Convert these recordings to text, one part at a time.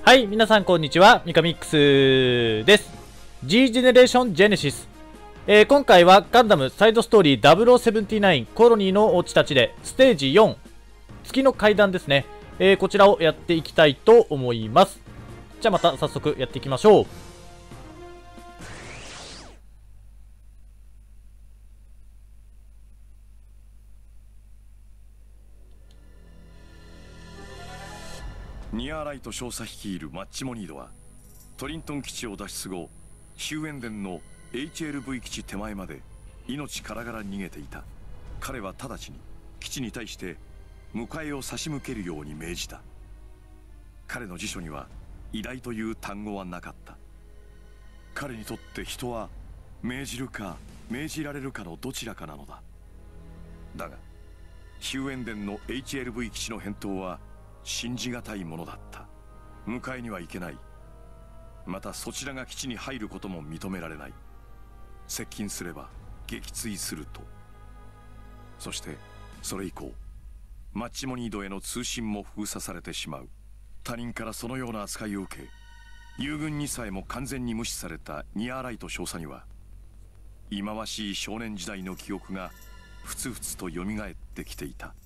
はい、皆さんこんにちは、ミカミックスです。G ジェネレーションジェネシス。今回はガンダムサイドストーリー0079コロニーの落ちたちでステージ4、月の階段ですね。こちらをやっていきたいと思います。じゃあまた早速やっていきましょう。 ニアーライト少佐率いるマッチモニードはトリントン基地を脱出後、ヒューエンデンの HLV 基地手前まで命からがら逃げていた。彼は直ちに基地に対して迎えを差し向けるように命じた。彼の辞書には依頼という単語はなかった。彼にとって人は命じるか命じられるかのどちらかなのだ。だがヒューエンデンの HLV 基地の返答は信じがたいものだった。迎えには行けない。またそちらが基地に入ることも認められない。接近すれば撃墜すると。そしてそれ以降マッチモニードへの通信も封鎖されてしまう。他人からそのような扱いを受け、友軍にさえも完全に無視されたニアーライト少佐には、忌まわしい少年時代の記憶がふつふつとよみがえってきていた。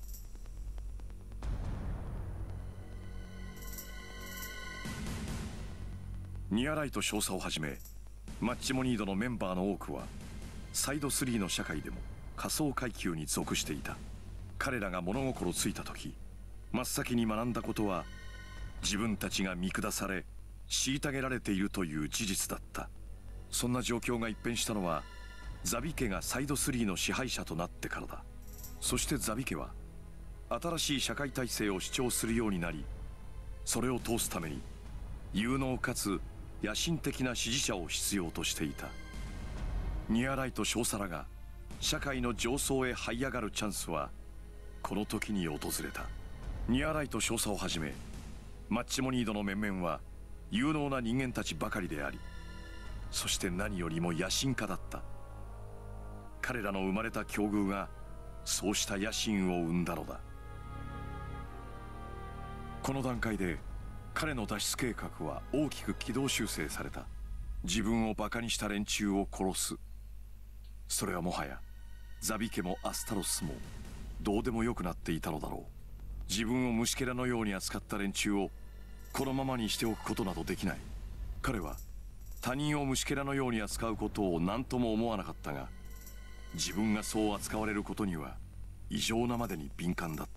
ニアライト少佐をはじめマッチモニードのメンバーの多くはサイド3の社会でも仮想階級に属していた。彼らが物心ついた時、真っ先に学んだことは自分たちが見下され虐げられているという事実だった。そんな状況が一変したのはザビ家がサイド3の支配者となってからだ。そしてザビ家は新しい社会体制を主張するようになり、それを通すために有能かつ野心的な支持者を必要としていた。ニアライト少佐らが社会の上層へ這い上がるチャンスはこの時に訪れた。ニアライト少佐をはじめマッチモニードの面々は有能な人間たちばかりであり、そして何よりも野心家だった。彼らの生まれた境遇がそうした野心を生んだのだ。この段階で彼の脱出計画は大きく軌道修正された。自分をバカにした連中を殺す。それはもはやザビ家もアスタロスもどうでもよくなっていたのだろう。自分を虫けらのように扱った連中をこのままにしておくことなどできない。彼は他人を虫けらのように扱うことを何とも思わなかったが、自分がそう扱われることには異常なまでに敏感だった。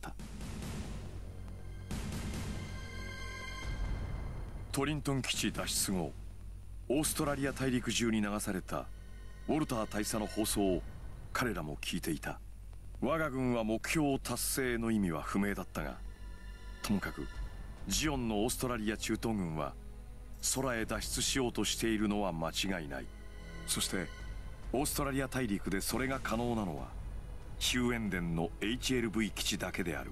トリントン基地脱出後、オーストラリア大陸中に流されたウォルター大佐の放送を彼らも聞いていた。我が軍は目標達成の意味は不明だったが、ともかくジオンのオーストラリア中東軍は空へ脱出しようとしているのは間違いない。そしてオーストラリア大陸でそれが可能なのはヒューエンデンの HLV 基地だけである。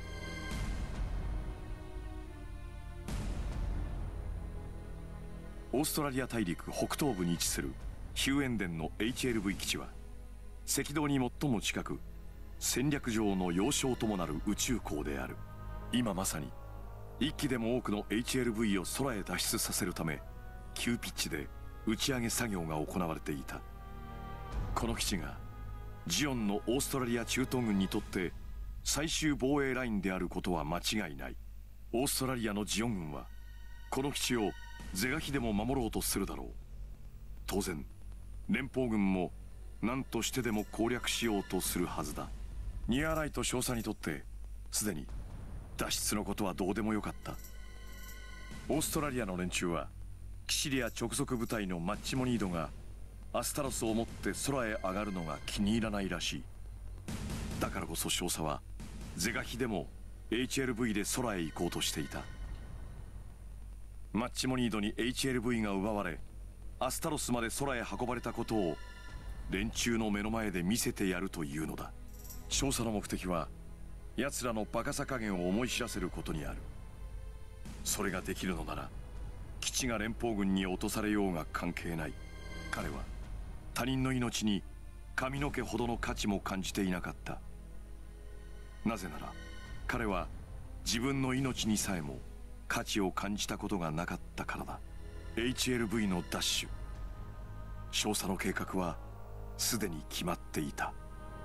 オーストラリア大陸北東部に位置するヒューエンデンの HLV 基地は赤道に最も近く、戦略上の要衝ともなる宇宙港である。今まさに一機でも多くの HLV を空へ脱出させるため急ピッチで打ち上げ作業が行われていた。この基地がジオンのオーストラリア中東軍にとって最終防衛ラインであることは間違いない。オーストラリアのジオン軍はこの基地を是が非でも守ろうとするだろう。当然連邦軍も何としてでも攻略しようとするはずだ。ニアライト少佐にとってすでに脱出のことはどうでもよかった。オーストラリアの連中はキシリア直属部隊のマッチモニードがアスタロスを持って空へ上がるのが気に入らないらしい。だからこそ少佐は是が非でも HLV で空へ行こうとしていた。マッチモニードに HLV が奪われアスタロスまで空へ運ばれたことを連中の目の前で見せてやるというのだ。少佐の目的は奴らのバカさ加減を思い知らせることにある。それができるのなら基地が連邦軍に落とされようが関係ない。彼は他人の命に髪の毛ほどの価値も感じていなかった。なぜなら彼は自分の命にさえも価値を感じたことがなかったからだ。 HLV のダッシュ、少佐の計画はすでに決まっていた。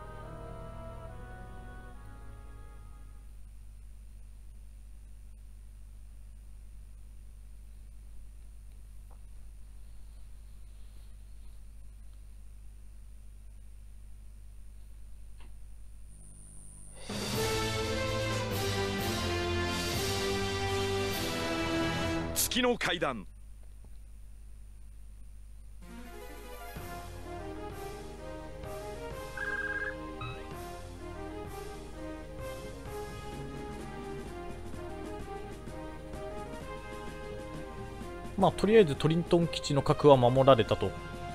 月の階段。 まあとりあえずトリントン基地の核は守られたと。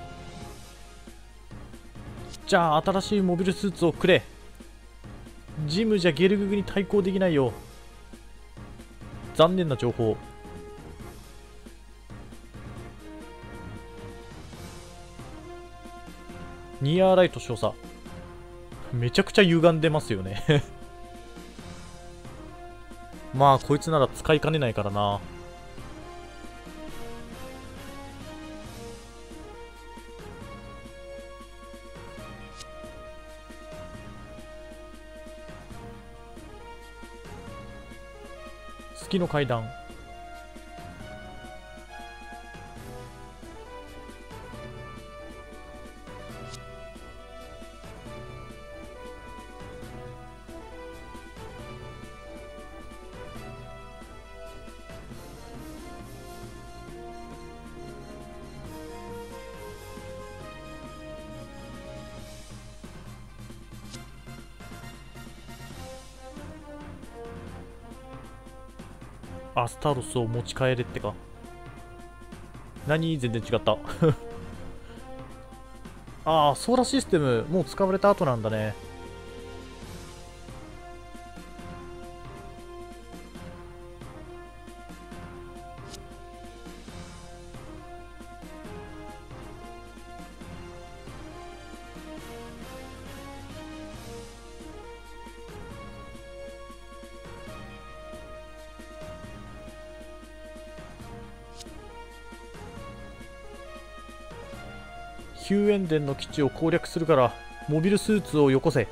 じゃあ新しいモビルスーツをくれ。ジムじゃゲルググに対抗できないよ。残念な情報。ニアーライト少佐、めちゃくちゃ歪んでますよねまあこいつなら使いかねないからな。月の階段。アスタロスを持ち帰れってか。何、全然違ったああ、ソーラーシステムもう使われた後なんだね。ヒューエンデンの基地を攻略するからモビルスーツをよこせ。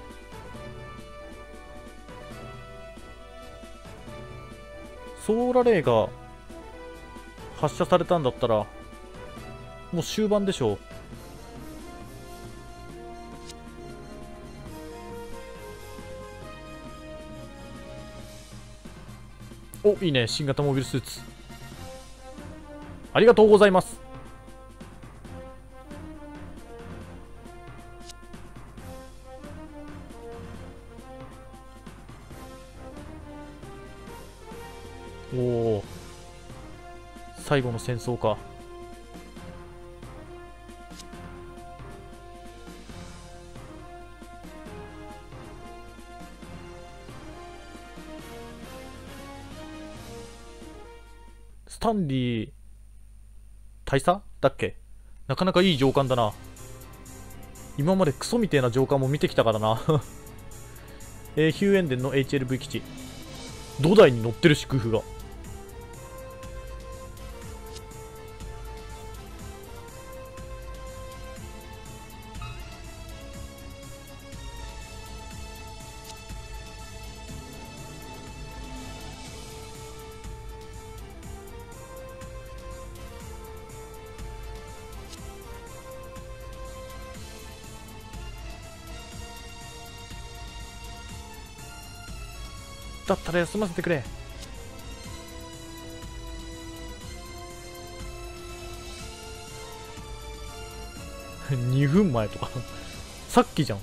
ソーラレイが発射されたんだったらもう終盤でしょう。お、いいね。新型モビルスーツありがとうございます。おお、最後の戦争か。スタンリー大佐だっけ。なかなかいい上官だな。今までクソみてえな上官も見てきたからなヒューエンデンの HLV 基地、土台に乗ってるし、工夫が。だったら休ませてくれ。2分前とかさっきじゃん。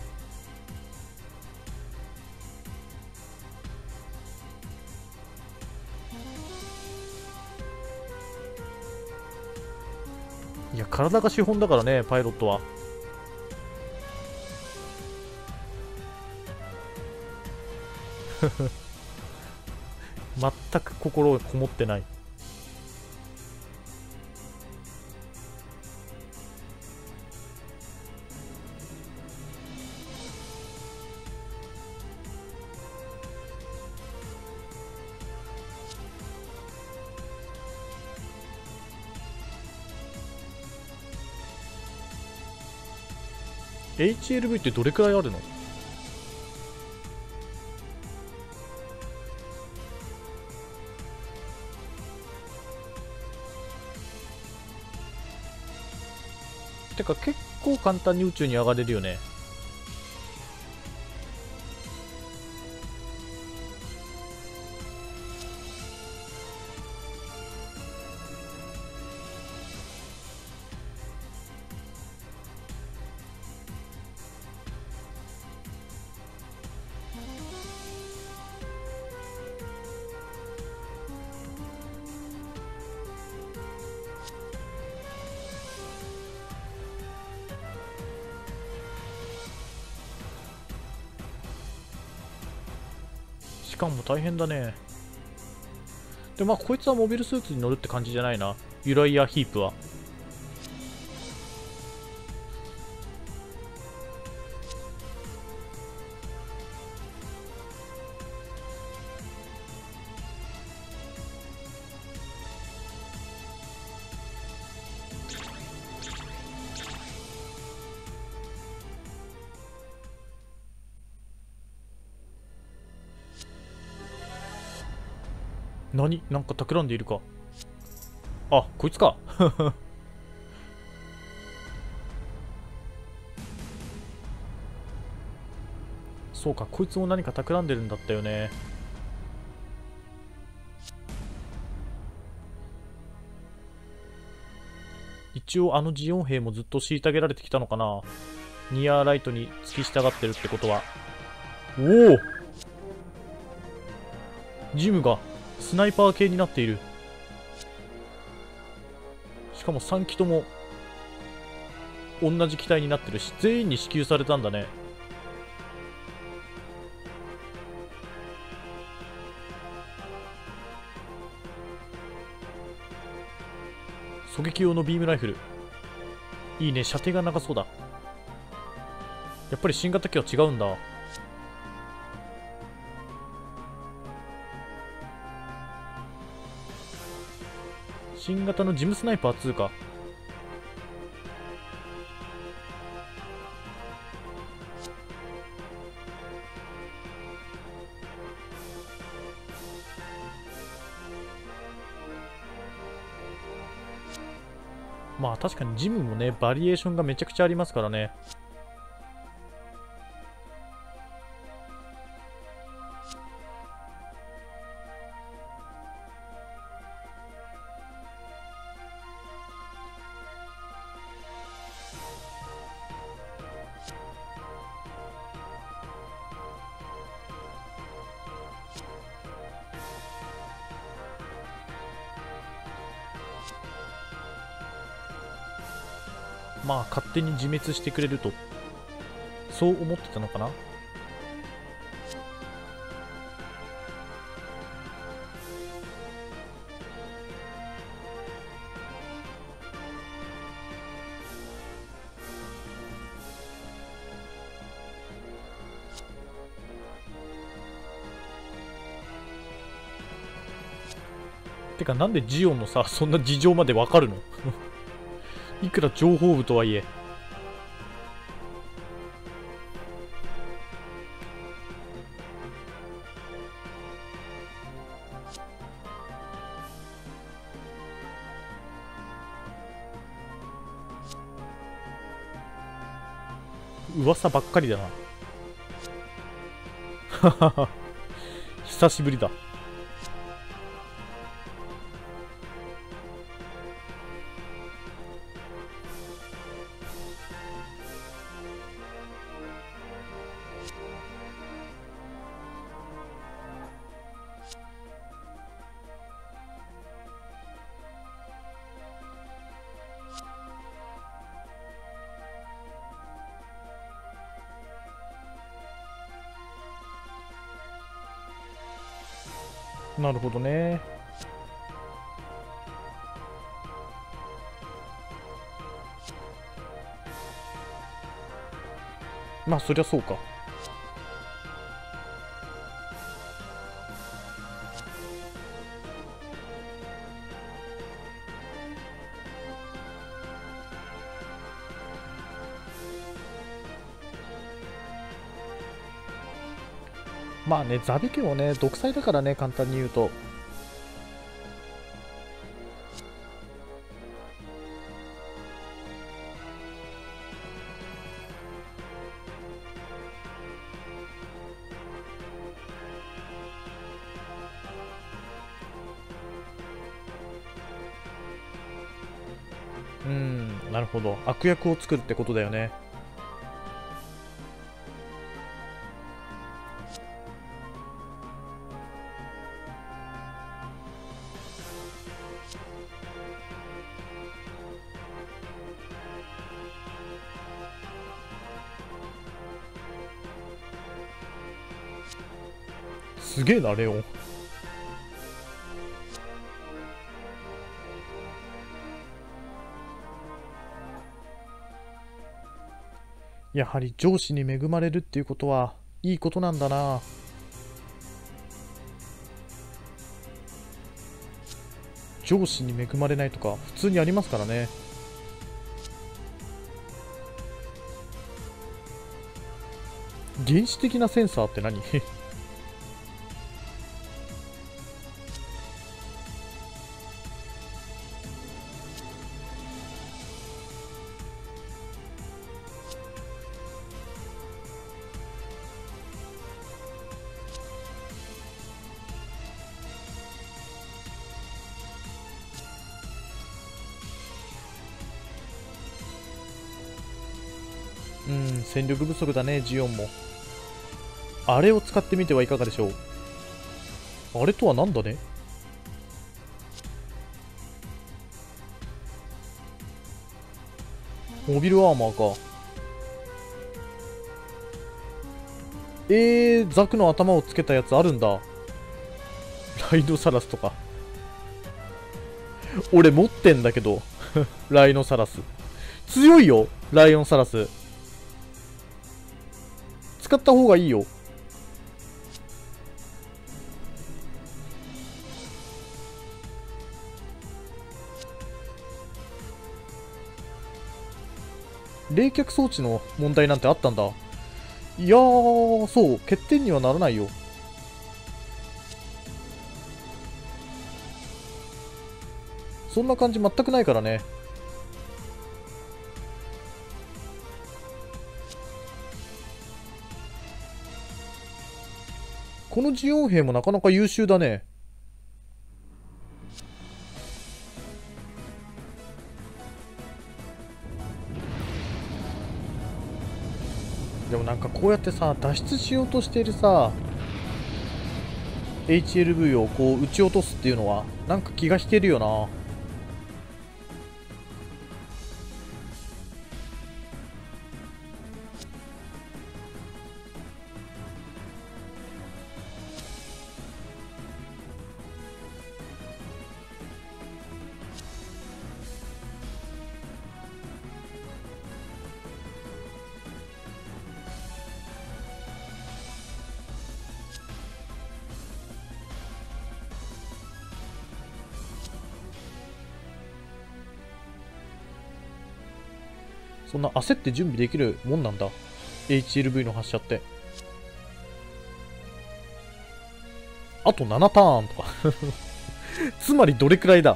いや、体が資本だからね、パイロットは。全く心がこもってない。 HLV ってどれくらいあるの？てか結構簡単に宇宙に上がれるよね。しかも大変だね。でまあこいつはモビルスーツに乗るって感じじゃないな、ユライア・ヒープは。何？なんか企んでいるか。あ、こいつか。そうか、こいつも何か企んでるんだったよね。一応あのジオン兵もずっと虐げられてきたのかな。ニアライトに付き従ってるってことは。おお、ジムがスナイパー系になっている。しかも3機とも同じ機体になってるし、全員に支給されたんだね。狙撃用のビームライフルいいね。射程が長そうだ。やっぱり新型機は違うんだ。新型のジムスナイパー2か。まあ確かにジムもね、バリエーションがめちゃくちゃありますからね。まあ勝手に自滅してくれると、そう思ってたのかな。てかなんでジオンのさ、そんな事情までわかるの？いくら情報部とはいえ。噂ばっかりだな。久しぶりだ。なるほどね。まあそりゃそうか。 まあね、ザビ家もね、独裁だからね、簡単に言うと。なるほど。悪役を作るってことだよね。すげえな、レオン。やはり上司に恵まれるっていうことはいいことなんだな。上司に恵まれないとか普通にありますからね。原始的なセンサーって何？戦力不足だね、ジオンも。あれを使ってみてはいかがでしょう。あれとはなんだね。モビルアーマーか。ザクの頭をつけたやつあるんだ。ライノサラスとか。俺持ってんだけど。ライノサラス。強いよ、ライオンサラス。使った方がいいよ。冷却装置の問題なんてあったんだ。いやー、そう、欠点にはならないよ。そんな感じ全くないからね。このジオン兵もなかなか優秀だね。でもなんかこうやってさ、脱出しようとしているさ HLV をこう撃ち落とすっていうのはなんか気が引けるよな。そんな焦って準備できるもんなんだ HLV の発射って。あと7ターンとかつまりどれくらいだ。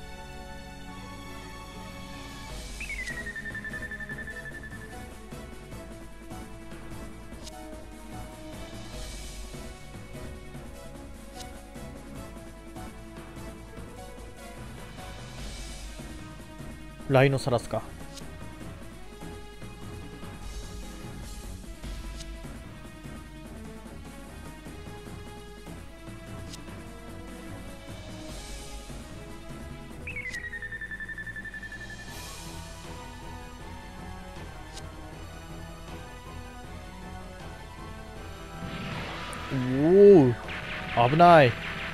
ライノサラスか。おお、危ない。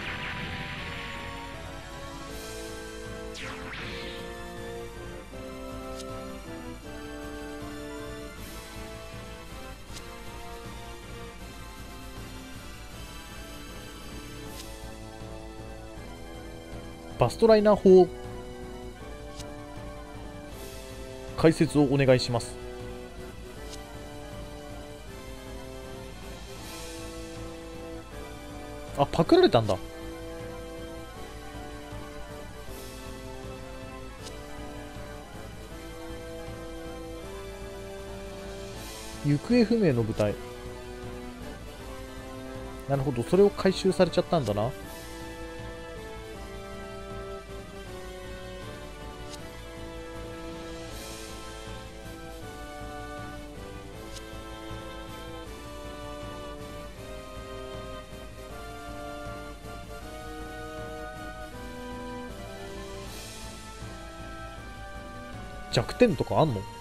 バストライナー砲解説をお願いします。 あ、パクられたんだ。行方不明の部隊。なるほど、それを回収されちゃったんだな。弱点とかあんの？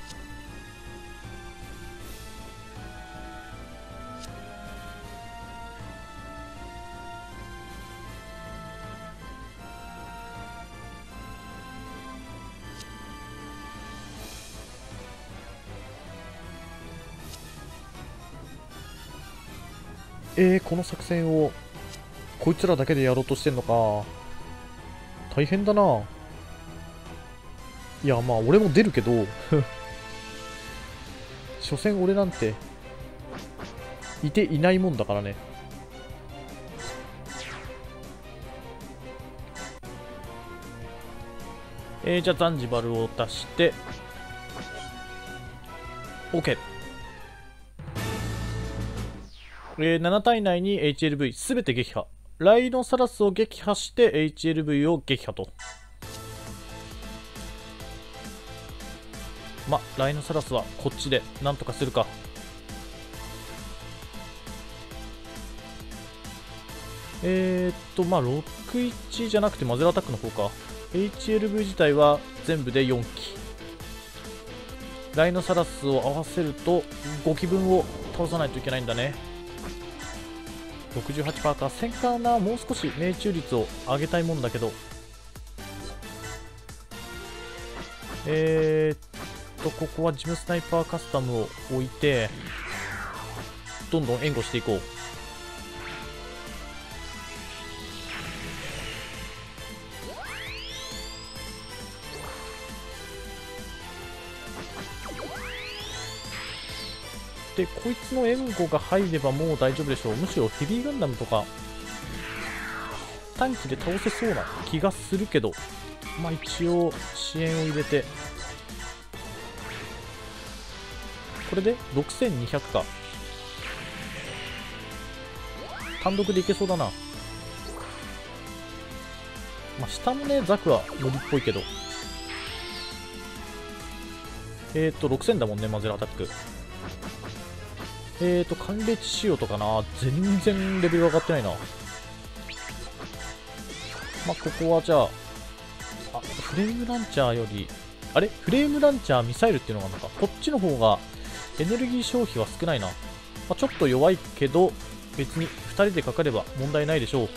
この作戦をこいつらだけでやろうとしてんのか。大変だな。いや、まあ俺も出るけど所詮俺なんていていないもんだからね。じゃあザンジバルを出して OK。7体内に HLV すべて撃破。ライノサラスを撃破して HLV を撃破と。ま、ライノサラスはこっちでなんとかするか。まあ61じゃなくてマゼラアタックの方か。HLV 自体は全部で4機。ライノサラスを合わせると5機分を倒さないといけないんだね。68% か。戦艦な、もう少し命中率を上げたいもんだけど。ここはジムスナイパーカスタムを置いて、どんどん援護していこう。で、こいつの援護が入ればもう大丈夫でしょう。むしろヘビーガンダムとか短期で倒せそうな気がするけど、まあ一応支援を入れて、これで6200か。単独でいけそうだな。まあ下もね、ザクは無理っぽいけど、6000だもんね、マゼラアタック。寒冷地仕様とかな、全然レベル上がってないな。まあ、ここはじゃあ、フレームランチャーより、あれフレームランチャーミサイルっていうのがあるのか。こっちの方がエネルギー消費は少ないな。まあ、ちょっと弱いけど、別に2人でかかれば問題ないでしょう。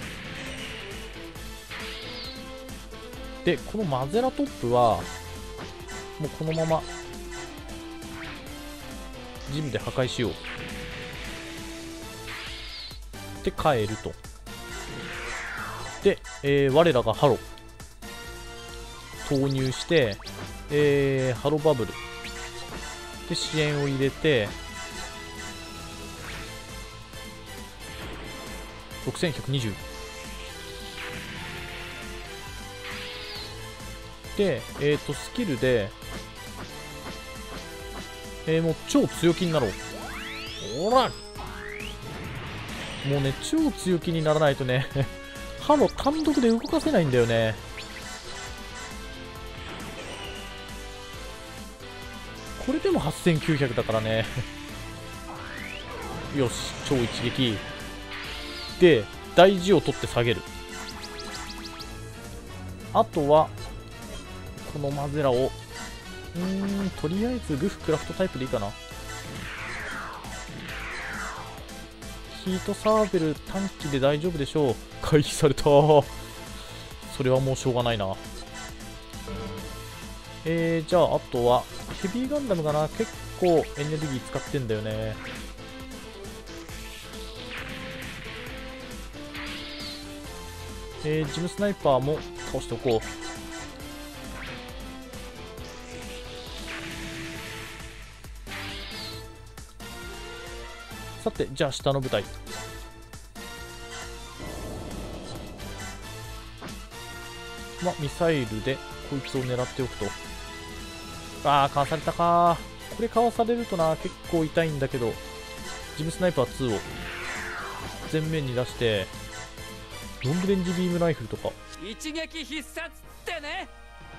で、このマゼラトップは、もうこのまま、ジムで破壊しよう。で、帰ると。で、我らがハロ投入して、ハロバブルで支援を入れて6120で、スキルで、もう超強気になろう。ほら、もうね、超強気にならないとねハロ単独で動かせないんだよね。これでも8900だからねよし、超一撃で大事を取って下げる。あとはこのマゼラをとりあえずグフクラフトタイプでいいかな。ヒートサーベル短期で大丈夫でしょう。回避された。それはもうしょうがないな。じゃああとはヘビーガンダムがな、結構エネルギー使ってんだよね。ジムスナイパーも倒しておこう。さて、じゃあ下の部隊。 まあミサイルでこいつを狙っておくと。ああ、かわされたか。これかわされるとな、結構痛いんだけど、ジムスナイパー2を前面に出して、ロングレンジビームライフルとか。 一撃必殺ってね。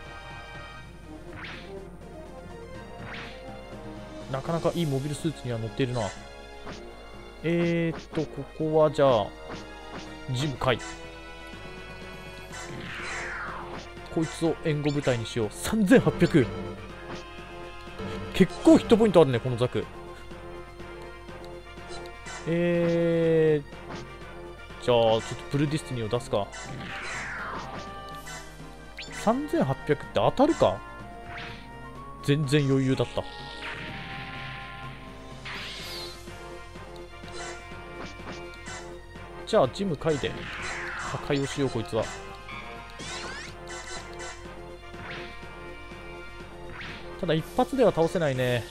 なかなかいいモビルスーツには乗っているな。ここはじゃあ、ジムカイ。こいつを援護部隊にしよう。3800。結構ヒットポイントあるね、このザク。じゃあ、ちょっとブルーディスティニーを出すか。3800って当たるか？全然余裕だった。じゃあ、ジムカイで破壊をしよう、こいつは。ただ、一発では倒せないね。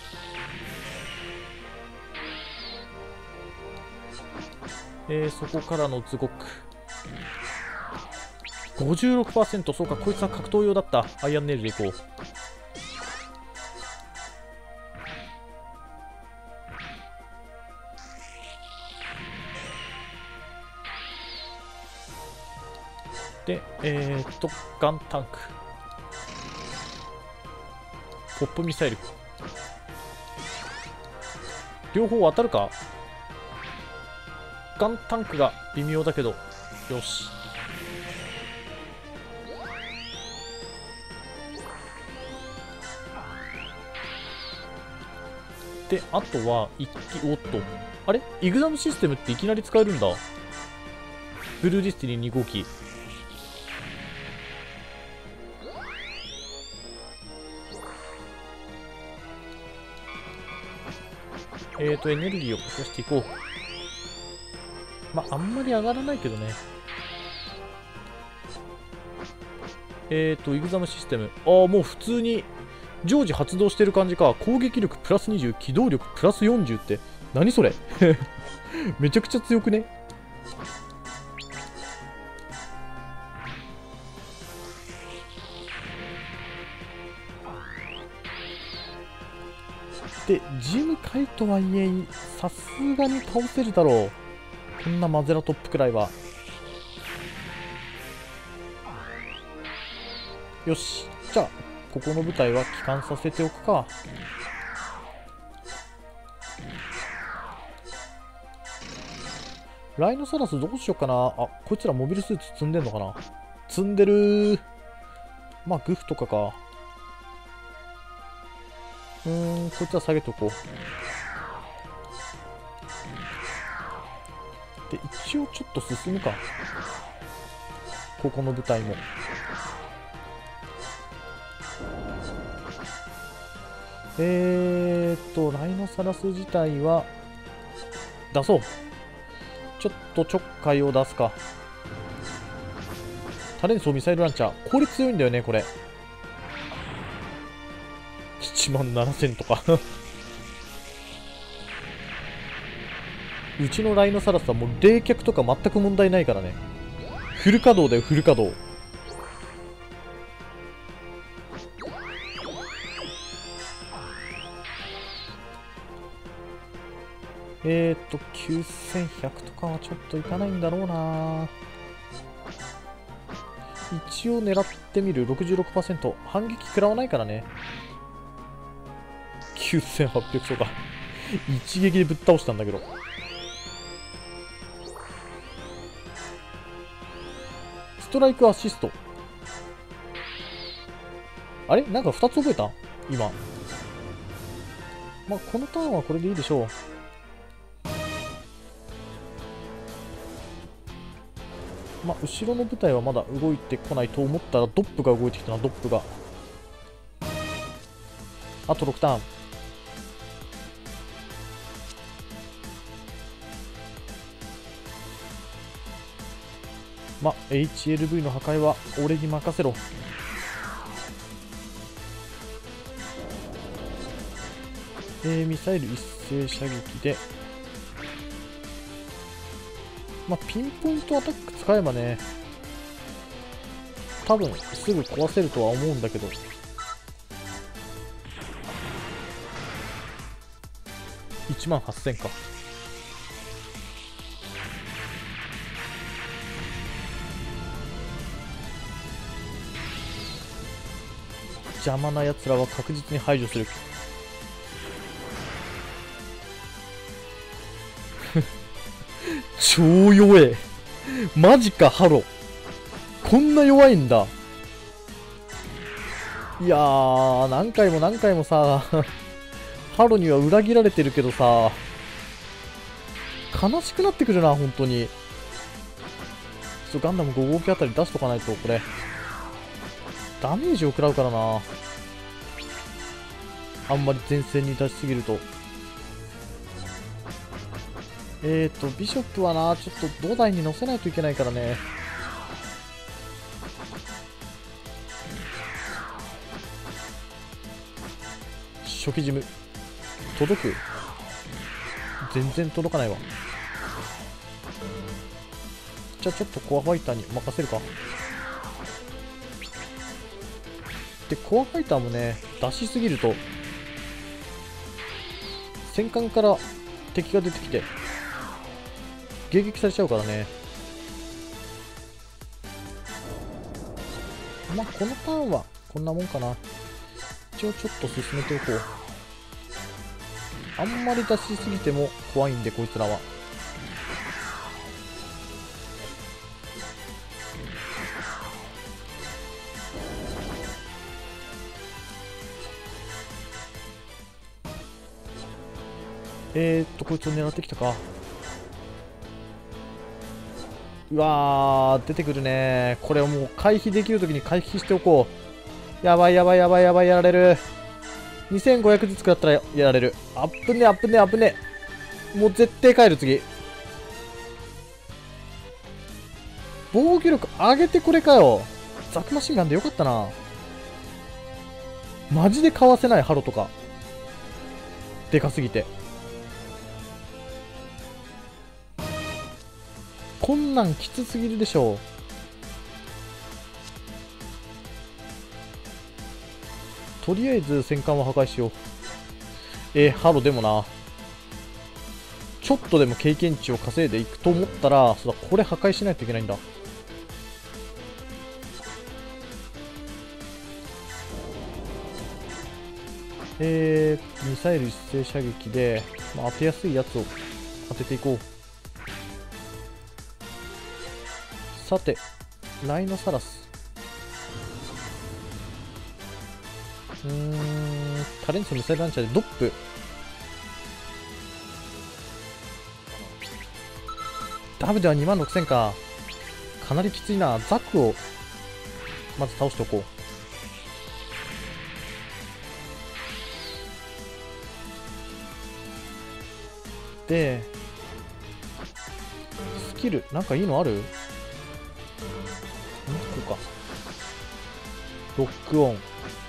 そこからのズゴック。56%、そうか、こいつは格闘用だった。アイアンネイルでいこう。で、ガンタンク。ポップミサイル。両方当たるか？ガンタンクが微妙だけど、よし。で、あとは、一機、おっと。あれ？イグザムシステムっていきなり使えるんだ。ブルーディスティニー2号機。エネルギーを増やしていこう。まあ、あんまり上がらないけどね。イグザムシステム。ああ、もう普通に常時発動してる感じか。攻撃力プラス20、機動力プラス40って、何それめちゃくちゃ強くね？で、ジムカイとはいえ、さすがに倒せるだろう。こんなマゼラトップくらいは。よし。じゃあ、ここの部隊は帰還させておくか。ライノサラスどうしようかな。あ、こいつらモビルスーツ積んでんのかな。積んでるー。まあ、グフとかか。こいつは下げておこう。で、一応ちょっと進むか。ここの部隊も。ライノサラス自体は、出そう。ちょっとちょっかいを出すか。タレンソーミサイルランチャー。これ強いんだよね、これ。17000とかうちのライノサラスはもう冷却とか全く問題ないからね。フル稼働だよ、フル稼働。9100とかはちょっといかないんだろうな。一応狙ってみる。66%。反撃食らわないからね。9800とか一撃でぶっ倒したんだけど。ストライクアシスト。あれなんか2つ覚えた今。まあ、このターンはこれでいいでしょう。まあ、後ろの部隊はまだ動いてこないと思ったら、ドップが動いてきたな、ドップが。あと6ターン。まあ、HLV の破壊は俺に任せろ。ミサイル一斉射撃で、まあ、ピンポイントアタック使えばね、 多分すぐ壊せるとは思うんだけど。18000か。邪魔なやつらは確実に排除する。超弱え。マジか、ハロ。こんな弱いんだ。いやー、何回も何回もさ、ハロには裏切られてるけどさ、悲しくなってくるな、本当に。ちょっとガンダム5号機あたり出しとかないと、これ。ダメージを食らうからな。あんまり前線に出しすぎると。ビショップはな、ちょっと土台に乗せないといけないからね。初期ジム。届く？全然届かないわ。じゃあちょっとコアファイターに任せるか。で、コアファイターもね、出しすぎると、戦艦から敵が出てきて、迎撃されちゃうからね。まあ、このターンはこんなもんかな。一応ちょっと進めておこう。あんまり出しすぎても怖いんで、こいつらは。こいつを狙ってきたか。うわー、出てくるね。これをもう回避できるときに回避しておこう。やばいやばいやばいやばい、やられる。2500ずつ食らったらやられる。あっぶねあっぶねあっぶね。もう絶対帰る、次。防御力上げてこれかよ。ザクマシンガンでよかったな。マジでかわせない、ハロとか。でかすぎて。こんなんきつすぎるでしょ。とりあえず戦艦は破壊しよう。ハロでもな、ちょっとでも経験値を稼いでいくと思ったら、そうだ、これ破壊しないといけないんだ。ミサイル一斉射撃で、まあ、当てやすいやつを当てていこう。さて、ライノサラス。タレンツミサイルランチャーでドップ。ダブでは26000か。かなりきついな。ザクをまず倒しておこう。で、スキル、なんかいいのある？こうか。ロックオン。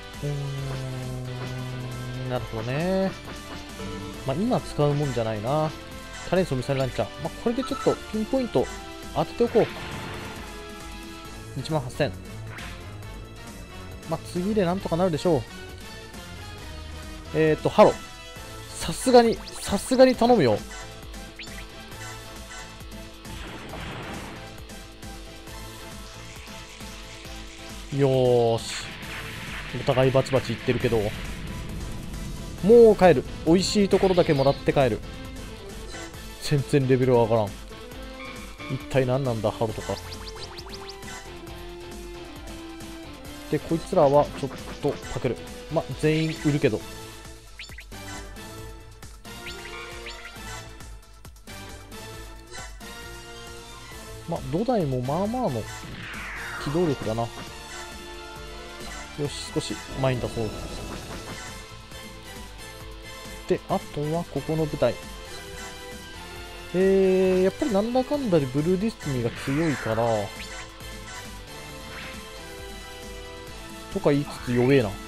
なるほどね。まあ、今使うもんじゃないな。タレンソミサイルランチャー。まあ、これでちょっとピンポイント当てておこう。18000。まあ、次でなんとかなるでしょう。ハロ。さすがに頼むよ。よーし。お互いバチバチいってるけど、もう帰る。美味しいところだけもらって帰る。全然レベルは上がらん。一体何なんだ、ハロとか。で、こいつらはちょっとパクる。ま、全員売るけど。ま、土台もまあまあの機動力だな。よし、少し前に出そう。で、あとはここの部隊。やっぱりなんだかんだでブルーディスティニーが強いから、とか言いつつ弱えな。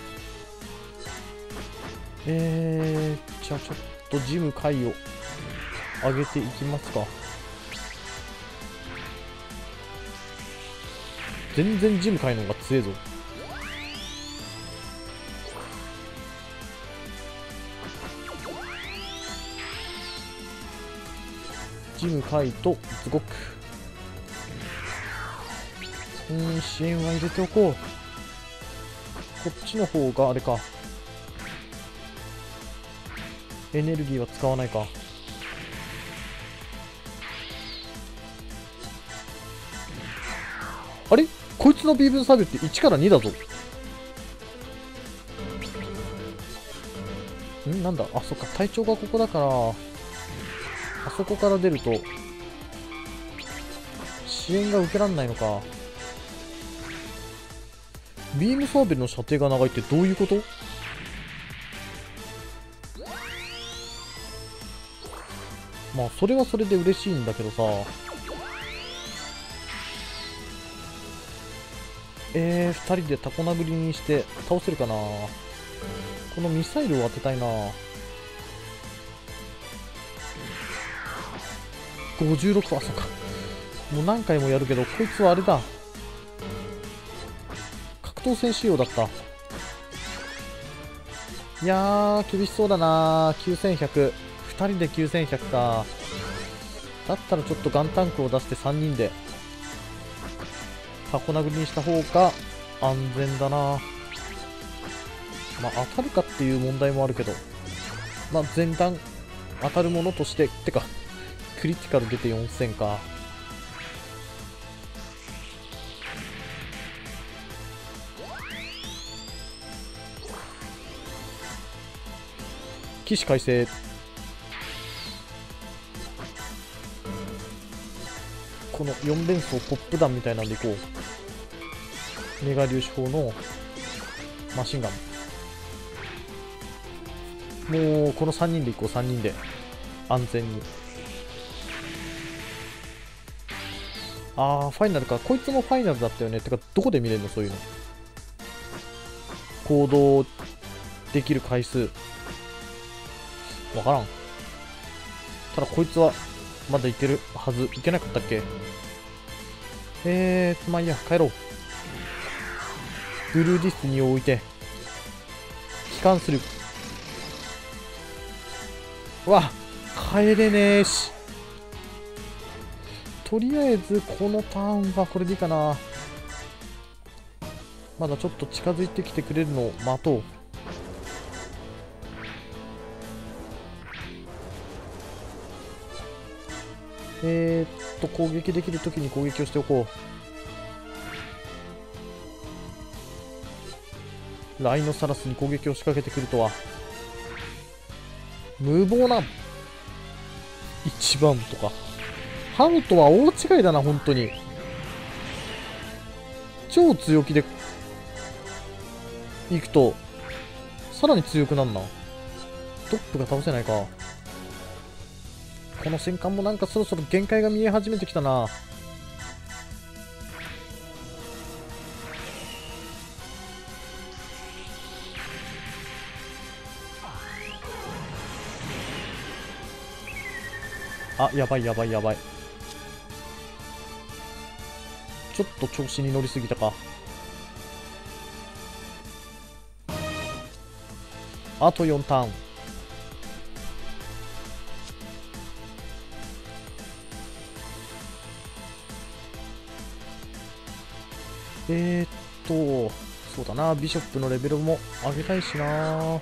じゃあちょっとジム回を上げていきますか。 全然ジム界の方が強えぞ。ジム界とズゴック。支援は入れておこう。こっちの方があれか。エネルギーは使わないか。あれ、こいつの微分差別って1から2だぞ。なんだ、あ、そっか、体調がここだから、あそこから出ると、支援が受けられないのか。ビームサーベルの射程が長いってどういうこと？まあ、それはそれで嬉しいんだけどさ。2人でタコ殴りにして倒せるかな。このミサイルを当てたいな。56は、そっか。もう何回もやるけど、こいつはあれだ。格闘戦仕様だった。いやー、厳しそうだな。9100。2人で9100か。だったらちょっとガンタンクを出して3人でタコ殴りにした方が安全だな。まあ当たるかっていう問題もあるけど、まあ前段当たるものとして、てかクリティカル出て4000か。起死回生。この4連装ポップ弾みたいなんでいこう。メガ粒子砲のマシンガン。もうこの3人でいこう。3人で安全に。あー、ファイナルか。こいつもファイナルだったよね。てかどこで見れるのそういうの。行動できる回数わからん。ただこいつはまだいけるはず。いけなかったっけ。まあいいや、帰ろう。ブルーディスニーを置いて帰還する。わ、帰れねえし。とりあえずこのターンはこれでいいかな。まだちょっと近づいてきてくれるのを待とう。攻撃できるときに攻撃をしておこう。ライノサラスに攻撃を仕掛けてくるとは。無謀な一番とか。ハムとは大違いだな、本当に。超強気でいくと、さらに強くなるな。トップが倒せないか。この戦艦もなんかそろそろ限界が見え始めてきたな。あ、やばいやばいやばい。ちょっと調子に乗りすぎたか。あと4ターン。そうだな、ビショップのレベルも上げたいしな。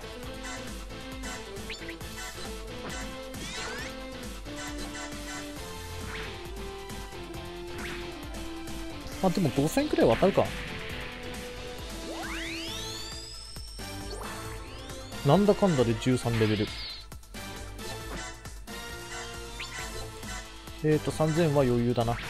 あ、でも5000くらいは当たるか。なんだかんだで13レベル。3000は余裕だな。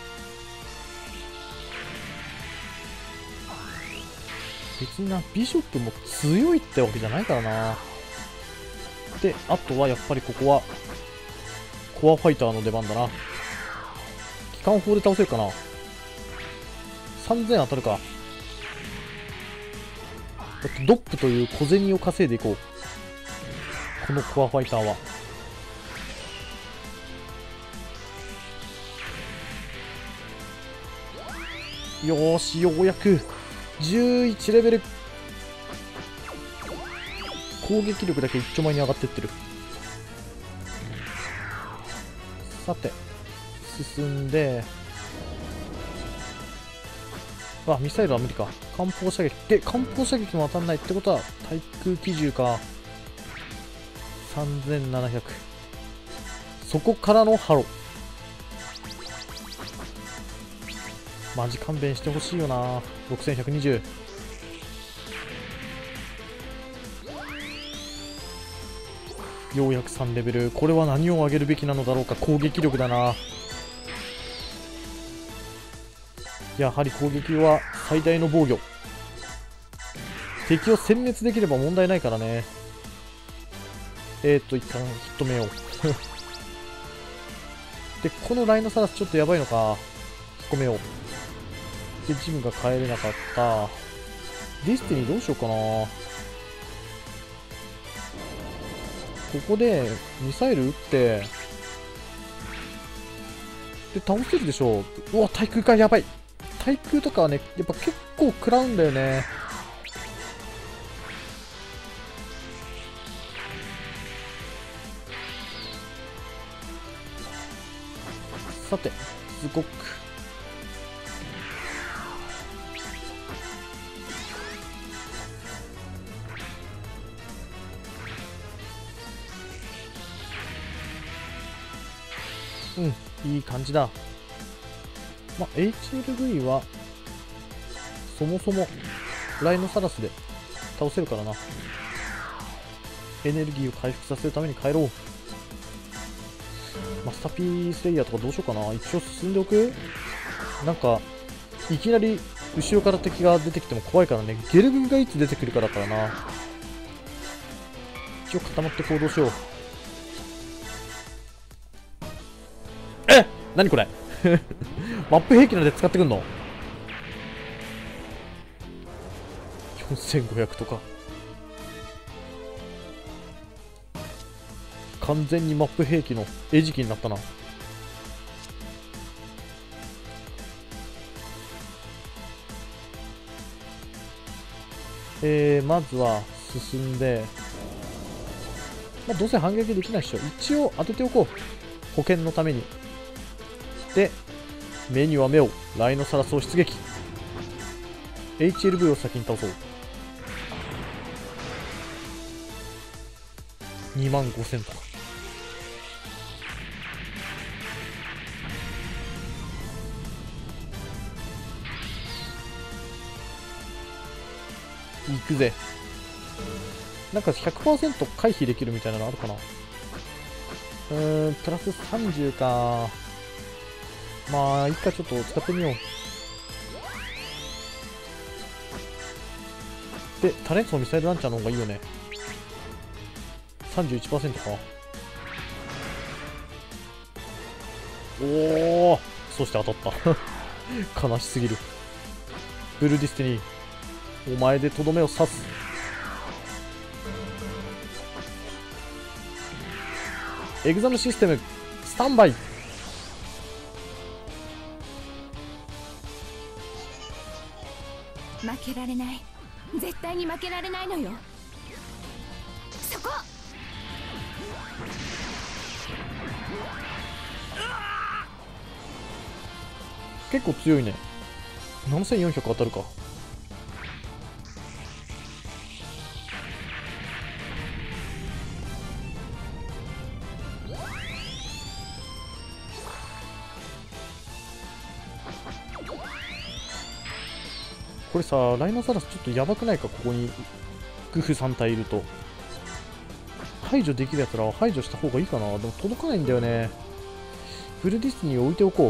別にな、ビショップも強いってわけじゃないからな。で、あとはやっぱりここはコアファイターの出番だな。機関砲で倒せるかな。3000当たるか。だってドップという小銭を稼いでいこう。このコアファイターは。 よーし、ようやく11レベル。攻撃力だけ一丁前に上がってってる。さて進んで、ミサイルは無理か。艦砲射撃で、艦砲射撃も当たんないってことは対空機銃か。3700。そこからのハロ。マジ勘弁してほしいよな。6120。ようやく3レベル。これは何を上げるべきなのだろうか。攻撃力だな。やはり攻撃は最大の防御。敵を殲滅できれば問題ないからね。一旦ヒットめよう。で、このライノサラスちょっとやばいのか。引っ込めよう。で、ジムが帰れなかった。ディスティニーどうしようかな。ここでミサイル撃って、で、倒せるでしょう。うわ、対空か、やばい。対空とかはね、やっぱ結構食らうんだよね。さて、すごく。うん、いい感じだ。HLV は、そもそも、ライノサラスで倒せるからな。エネルギーを回復させるために帰ろう。マスターピースレイヤーとかどうしようかな。一応進んでおく。なんか、いきなり後ろから敵が出てきても怖いからね。ゲルグがいつ出てくるかだからな。一応固まって行動しよう。何これマップ兵器なんで使ってくんの ?4500 とか。完全にマップ兵器の餌食になったな。まずは進んで、どうせ反撃できないっしょ。一応当てておこう。保険のために。で、目には目を。ライノサラスを出撃。HLV を先に倒そう。25000とか。行くぜ。なんか 100% 回避できるみたいなのあるかな。プラス30か。まあ、いっか、ちょっと使ってみよう。で、多連装ミサイルランチャーの方がいいよね。31% か。おお、そして当たった。悲しすぎる。ブルーディスティニー、お前でとどめを刺す。エグザムシステム、スタンバイ。 負けられない。絶対に負けられないのよ。そこ。 結構強いね。7400当たるか。これさ、ライノサラスちょっとやばくないか。ここにグフ3体いると排除できるやつらは排除した方がいいかな。でも届かないんだよね。ブルーディスティニーを置いておこ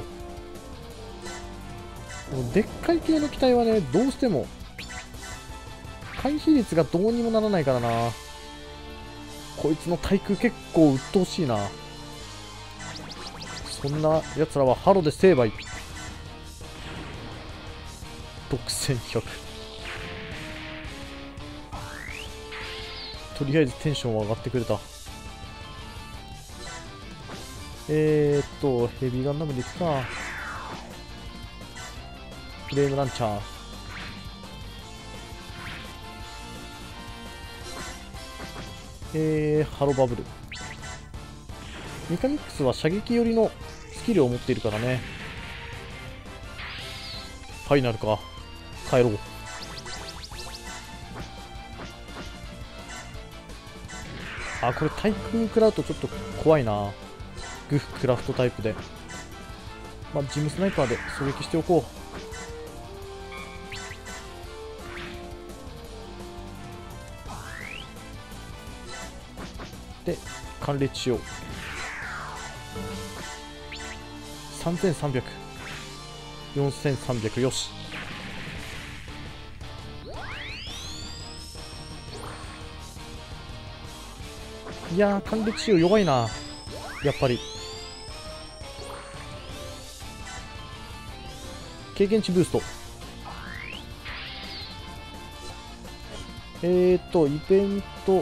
う。でっかい系の機体はね、どうしても回避率がどうにもならないからな。こいつの対空結構鬱陶しいな。そんなやつらはハロで成敗。6100。とりあえずテンションは上がってくれた。ヘビーガンダムでいくか。 レームランチャー。ハロバブル。ミカミックスは射撃寄りのスキルを持っているからね。ファイナルか。帰ろう。あ、これ対空食らうとちょっと怖いな。グフクラフトタイプで。まあ、ジムスナイパーで狙撃しておこう。で、貫列しよう。3300。4300、よし。いやー、貫列しよう弱いな。やっぱり。経験値ブースト。イベント。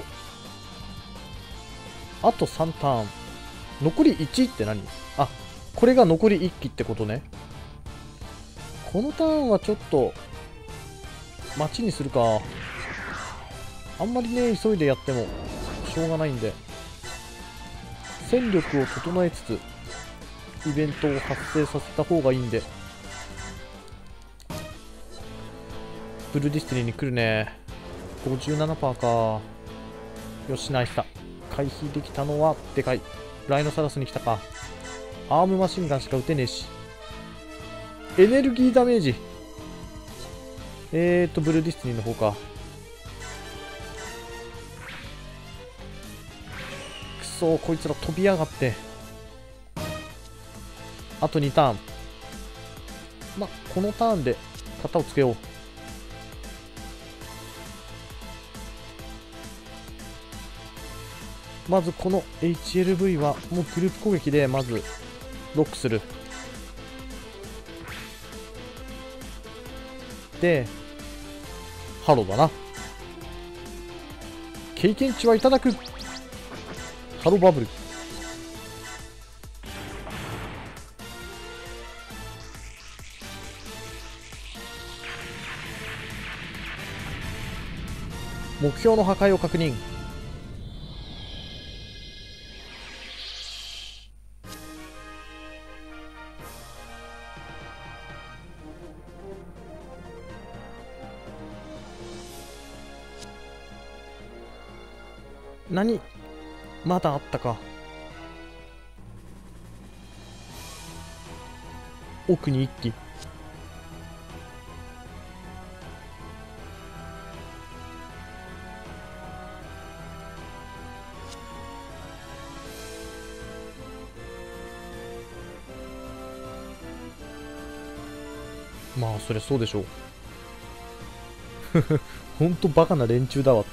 あと3ターン。残り1って何？あ、これが残り1機ってことね。このターンはちょっと、待ちにするか。あんまりね、急いでやっても、しょうがないんで。戦力を整えつつ、イベントを発生させた方がいいんで。ブルーディスティニーに来るね。57% か。よし、ナイスだ。回避できたのはでかい。ライノサラスに来たか。アームマシンガンしか撃てねえし。エネルギーダメージ。ブルーディスティニーの方か。くそー、こいつら飛びやがって。あと2ターン。ま、このターンで型をつけよう。まずこの HLV はもうグループ攻撃でまずロックする。で、ハローだな。経験値はいただく。ハローバブル。目標の破壊を確認。何？まだあったか。奥に一機。まあそりゃそうでしょう。ほんとバカな連中だわって。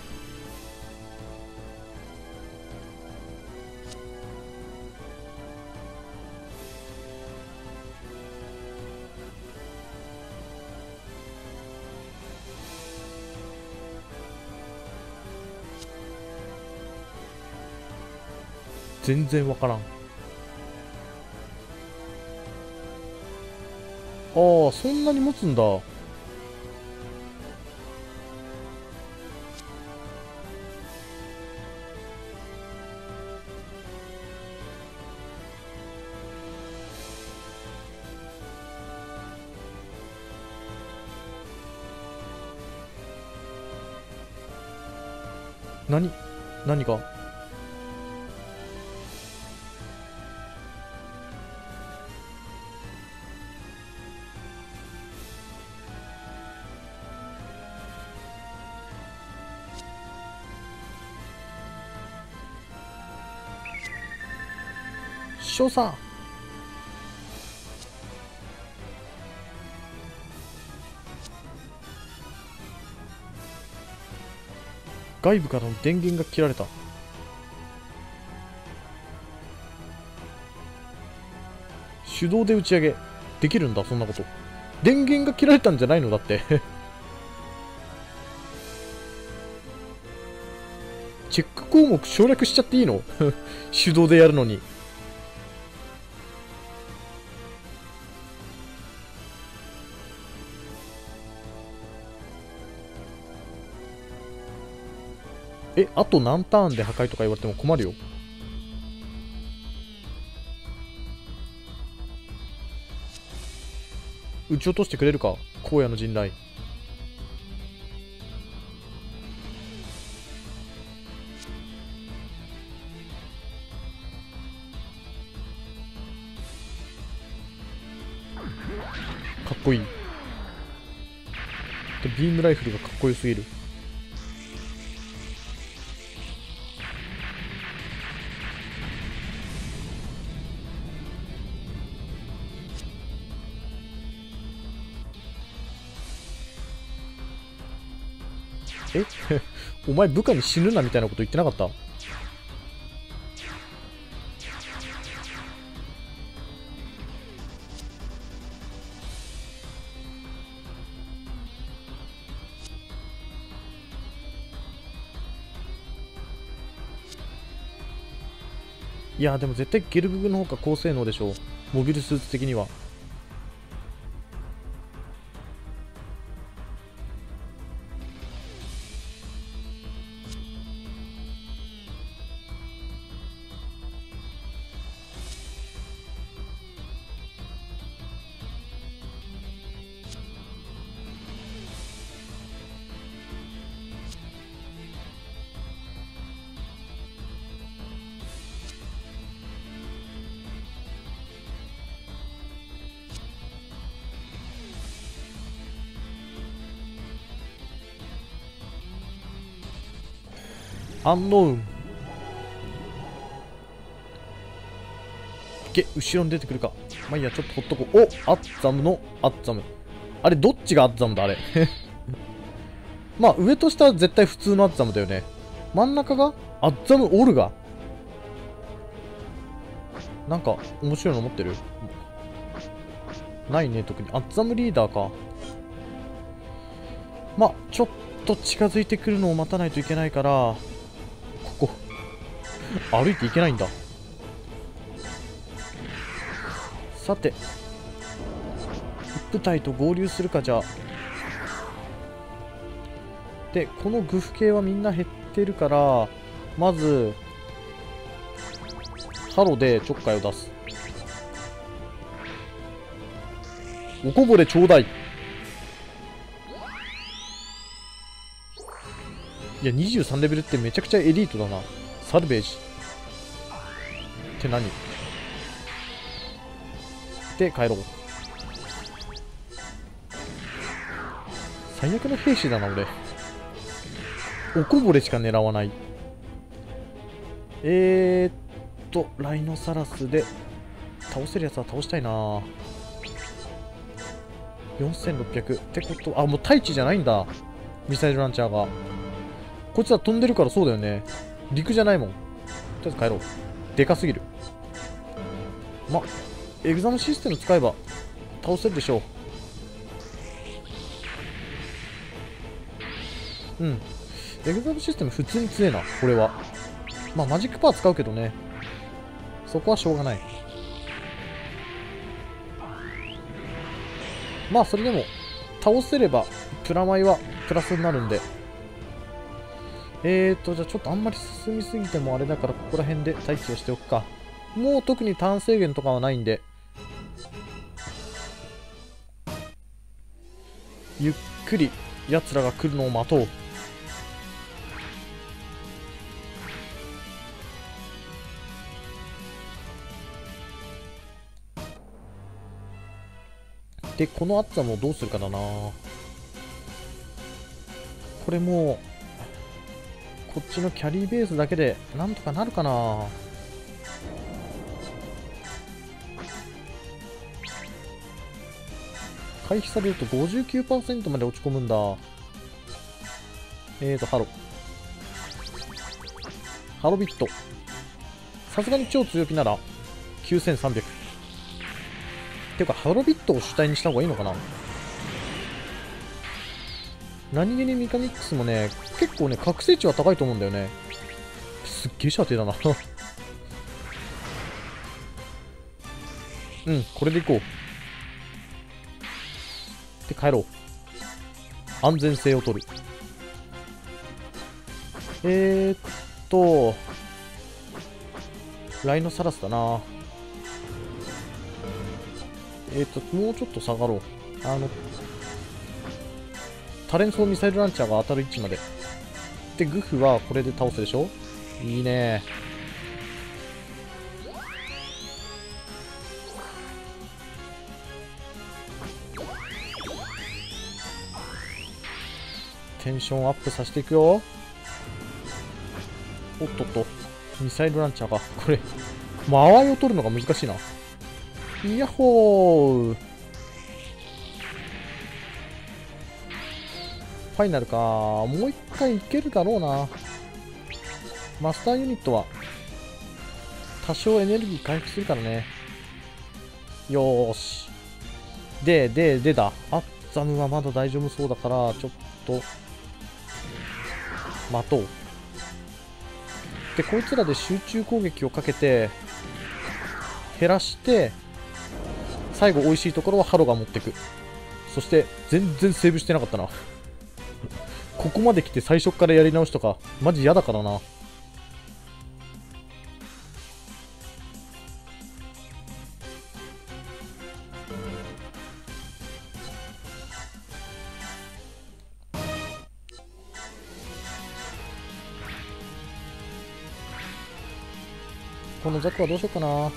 全然わからん。ああ、そんなに持つんだ。何が？少佐。外部からの電源が切られた。手動で打ち上げできるんだ。そんなこと。電源が切られたんじゃないのだってチェック項目省略しちゃっていいの手動でやるのに。 あと何ターンで破壊とか言われても困るよ。撃ち落としてくれるか、荒野の陣雷。かっこいい。ビームライフルがかっこよすぎる。お前部下に死ぬなみたいなこと言ってなかった？いやでも絶対ゲルググの方が高性能でしょう。モビルスーツ的には。アンノウン。後ろに出てくるか。まあいいや、ちょっとほっとこう。お、アッザムのアッザム。あれ、どっちがアッザムだあれ。まあ、上と下は絶対普通のアッザムだよね。真ん中がアッザムオルガ。なんか、面白いの持ってる？ないね、特に。アッザムリーダーか。まあ、ちょっと近づいてくるのを待たないといけないから、ここ歩いていけないんだ。さて部隊と合流するか。じゃあでこのグフ系はみんな減ってるから、まずハロでちょっかいを出す。おこぼれちょうだい。いや23レベルってめちゃくちゃエリートだな。サルベージって何で帰ろう。最悪の兵士だな俺。おこぼれしか狙わない。ライノサラスで倒せるやつは倒したいな。4600ってこと、あ、もう対地じゃないんだ。ミサイルランチャーがこいつは飛んでるからそうだよね。陸じゃないもん。とりあえず帰ろう。でかすぎる。ま、エグザムシステム使えば倒せるでしょう。うん。エグザムシステム普通に強えな、これは。まあ、マジックパワー使うけどね。そこはしょうがない。まあ、それでも、倒せれば、プラマイはプラスになるんで。じゃあちょっとあんまり進みすぎてもあれだから、ここら辺で待機をしておくか。もう特にターン制限とかはないんで。ゆっくり奴らが来るのを待とう。で、この暑さもどうするかだな。これもうこっちのキャリーベースだけでなんとかなるかな。回避されると 59% まで落ち込むんだ。ハロビット。さすがに超強気なら9300。てか、ハロビットを主体にした方がいいのかな。何気にミカニックスもね、結構ね、覚醒値は高いと思うんだよね。すっげえ射程だな。うん、これでいこう。で、帰ろう。安全性を取る。 ライノサラスだな。もうちょっと下がろう。多連装ミサイルランチャーが当たる位置まで。で、グフはこれで倒すでしょ。いいね。テンションアップさせていくよ。おっとっと、ミサイルランチャーが、これ、間合いを取るのが難しいな。ヤッホー。ファイナルか。もう一回いけるだろうな。マスターユニットは、多少エネルギー回復するからね。よーし。でだ。アッザムはまだ大丈夫そうだから、ちょっと、待とう。で、こいつらで集中攻撃をかけて、減らして、最後美味しいところはハロが持ってく。そして、全然セーブしてなかったな。ここまで来て最初からやり直しとか、マジ嫌だからな。このザクはどうしようかな。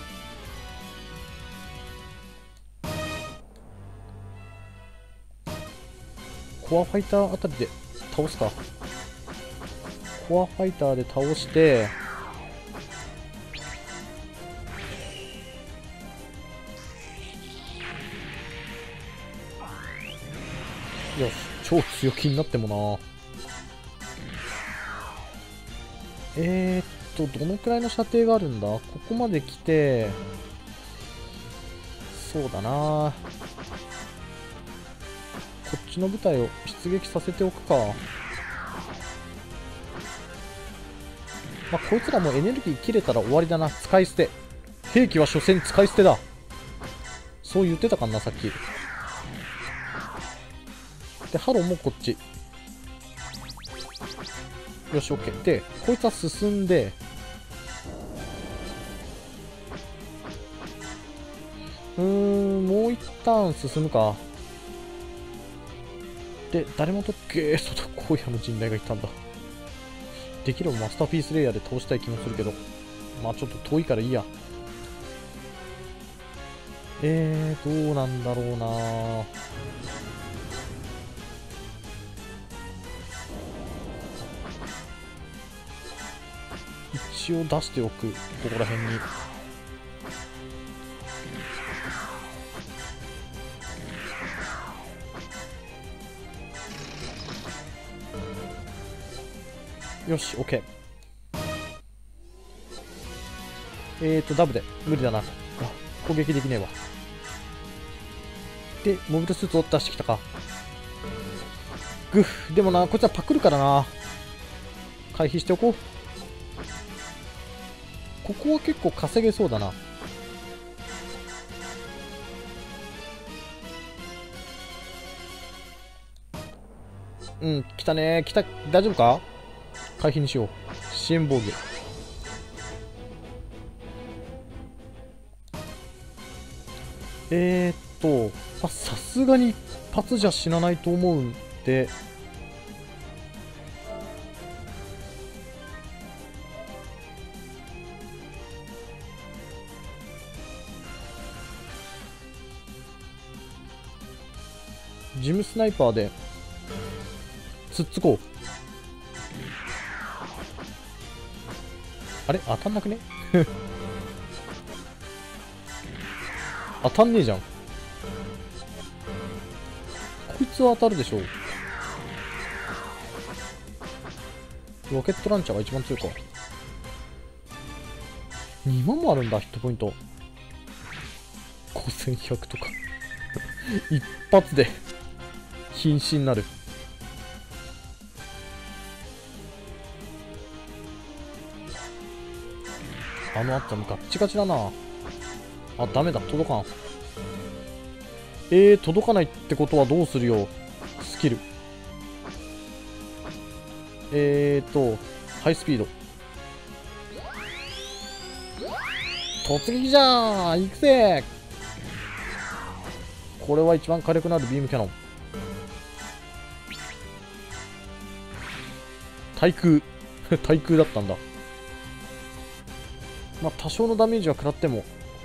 コアファイターあたりで倒すか。コアファイターで倒して、よし、超強気になってもな。どのくらいの射程があるんだ。ここまで来て、そうだな。こっちの部隊を出撃させておくか。まあ、こいつらもエネルギー切れたら終わりだな。使い捨て。兵器は所詮使い捨てだ。そう言ってたかな、さっき。で、ハローもこっち。よし、OK。で、こいつは進んで、もう一旦進むか。で、誰もとっけー、そうだ、荒野の陣雷がいたんだ。できればマスターピースレイヤーで倒したい気もするけど、まあちょっと遠いからいいや。どうなんだろうな。一応出しておく、ここら辺に。よし、OK。ダブで無理だな。あ、攻撃できねえわ。で、モビルスーツを出してきたか。グフ。でもな、こいつはパクるからな。回避しておこう。ここは結構稼げそうだな。うん、来たね。来た。大丈夫か？回避にしよう。支援防御。まあ、さすがに一発じゃ死なないと思うんで、ジムスナイパーでつっつこう。あれ当たんなくね当たんねえじゃん。こいつは当たるでしょう。ロケットランチャーが一番強いか。2万もあるんだ、ヒットポイント。5100とか一発で瀕死になる。あのあったのガッチガチだな。あ、ダメだ、届かん。届かないってことはどうするよ。スキル。 ハイスピード突撃じゃーん、行くぜ。これは一番火力のあるビームキャノン。対空対空だったんだ。まあ多少のダメージは食らっても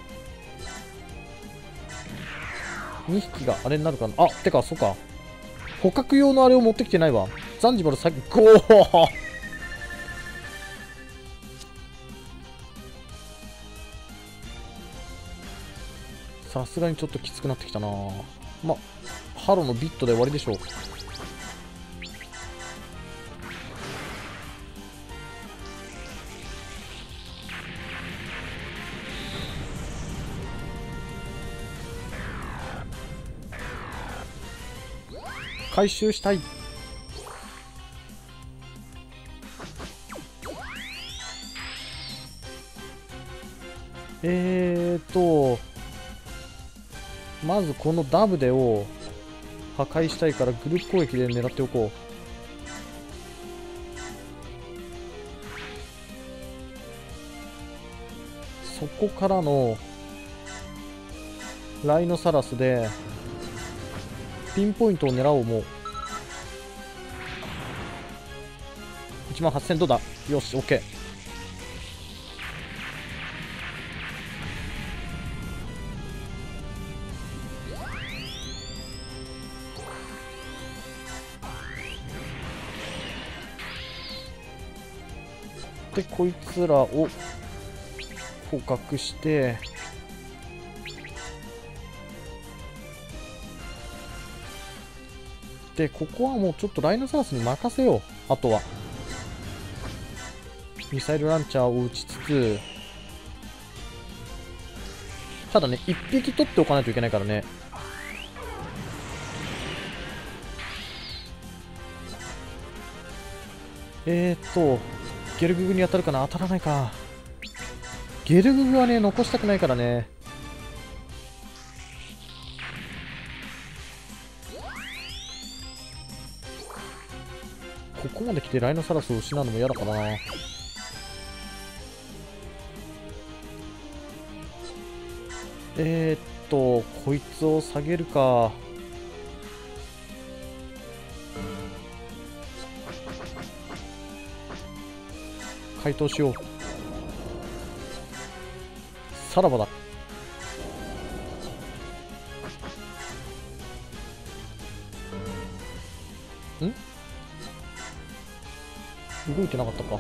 2匹があれになるかな。あ、てかそうか、捕獲用のあれを持ってきてないわ。ザンジバル最高さすがにちょっときつくなってきたな。まあハロのビットで終わりでしょう。回収したい。まずこのダブデを破壊したいからグループ攻撃で狙っておこう。そこからのライノサラスでピンポイントを狙おう。もう18000どうだ。よし OK。でこいつらを捕獲してでここはもうちょっとライノサウルスに任せよう。あとはミサイルランチャーを撃ちつつ、ただね1匹取っておかないといけないからね。ゲルググに当たるかな。当たらないか。ゲルググはね残したくないからね。ここまで来てライノサラスを失うのも嫌だかな。こいつを下げるか。回答しよう。さらばだ。ん？動いてなかったか。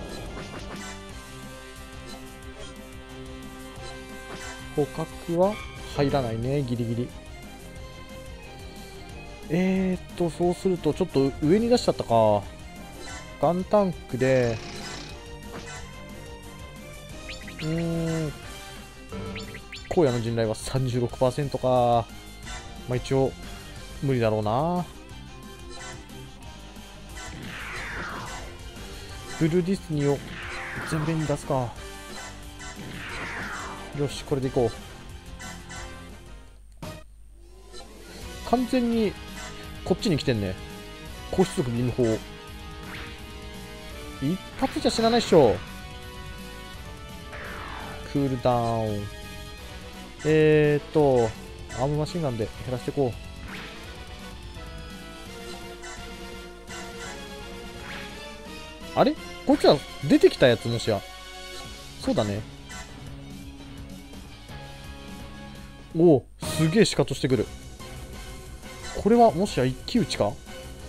捕獲は入らないね、ギリギリ。そうするとちょっと上に出しちゃったか。ガンタンクで荒野の陣雷は 36% か。まあ一応無理だろうな。ブルーディスニーを全面に出すか。よしこれでいこう。完全にこっちに来てんね。高出力ビーム砲一発じゃ死なないっしょ。クールダウン。アームマシンガンで減らしていこう。あれこいつは出てきたやつ。もしやそうだね。おおすげえシカトしてくる。これはもしや一騎打ちか。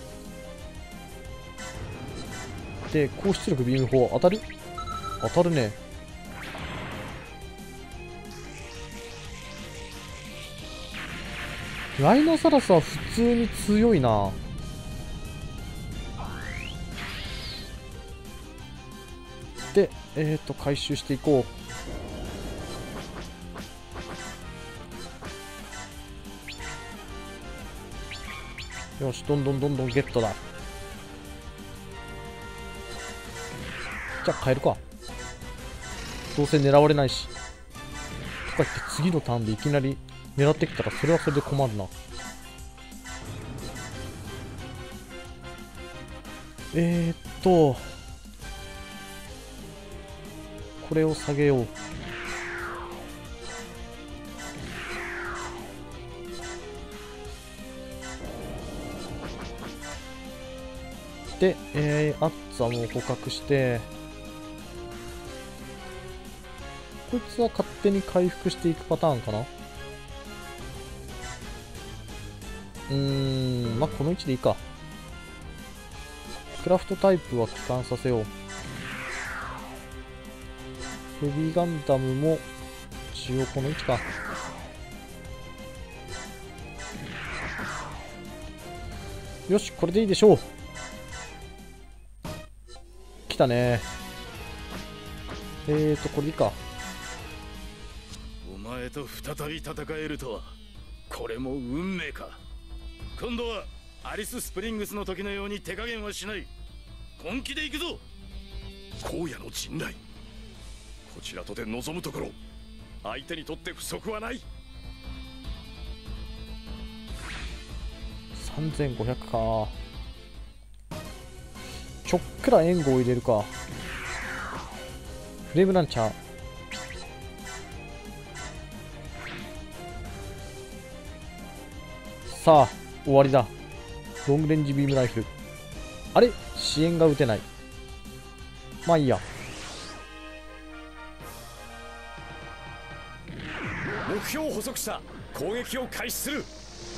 で高出力ビーム砲当たる。当たるね。ライノサラスは普通に強いな。で回収していこう。よしどんどんどんどんゲットだ。じゃあ帰るか。どうせ狙われないし。とか言って次のターンでいきなり狙ってきたらそれはそれで困るな。 これを下げよう。で、アッツァも捕獲して、こいつは勝手に回復していくパターンかな。まあ、この位置でいいか。クラフトタイプは帰還させよう。ヘビーガンダムも一応この位置か。よし、これでいいでしょう。来たね。これでいいか。 お前と再び戦えるとは、これも運命か。今度はアリス・スプリングスの時のように手加減はしない。本気で行くぞ。 荒野の陣内、こちらとて望むところ、相手にとって不足はない。 3500か。ちょっくら援護を入れるか。フレームランチャー。さあ終わりだ。ロングレンジビームライフル。あれ、支援が打てない。まあいいや。 目標を捕捉した。攻撃を開始する。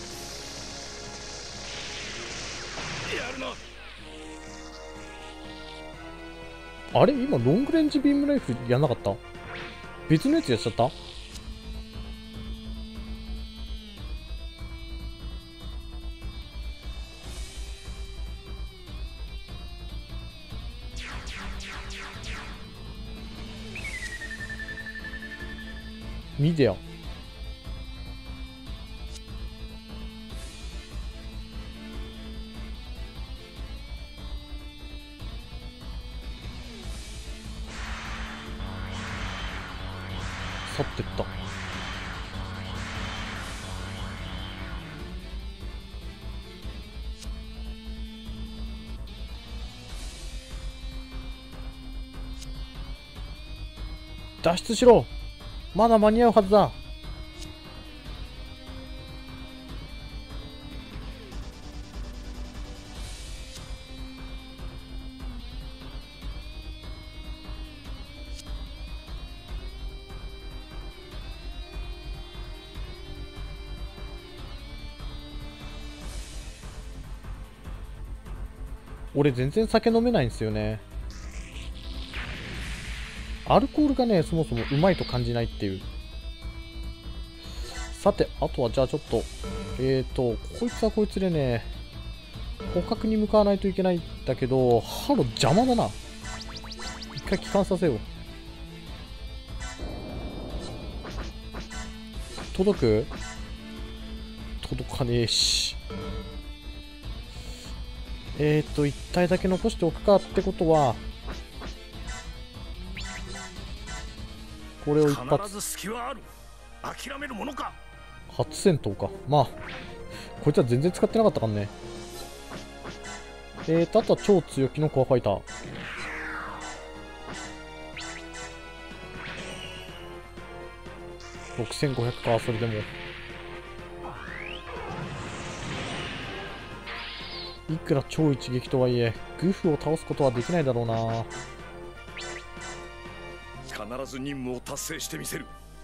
やるな。 あれ、今ロングレンジビームライフルやんなかった？別のやつやっちゃった？見てよ。去ってった。脱出しろ。まだ間に合うはずだ。俺全然酒飲めないんですよね。アルコールがね、そもそもうまいと感じないっていう。さて、あとはじゃあちょっと、こいつはこいつでね、捕獲に向かわないといけないんだけど、ハロ邪魔だな。一回帰還させよう。届く？届かねえし。一体だけ残しておくかってことは、これを一発。 必ず隙はある。諦めるものか。 初戦闘か。まあ、こいつは全然使ってなかったからね。あとは超強気のコアファイター。6500か、それでも。いくら超一撃とはいえ、グフを倒すことはできないだろうな。 必ず任務を達成してみせる。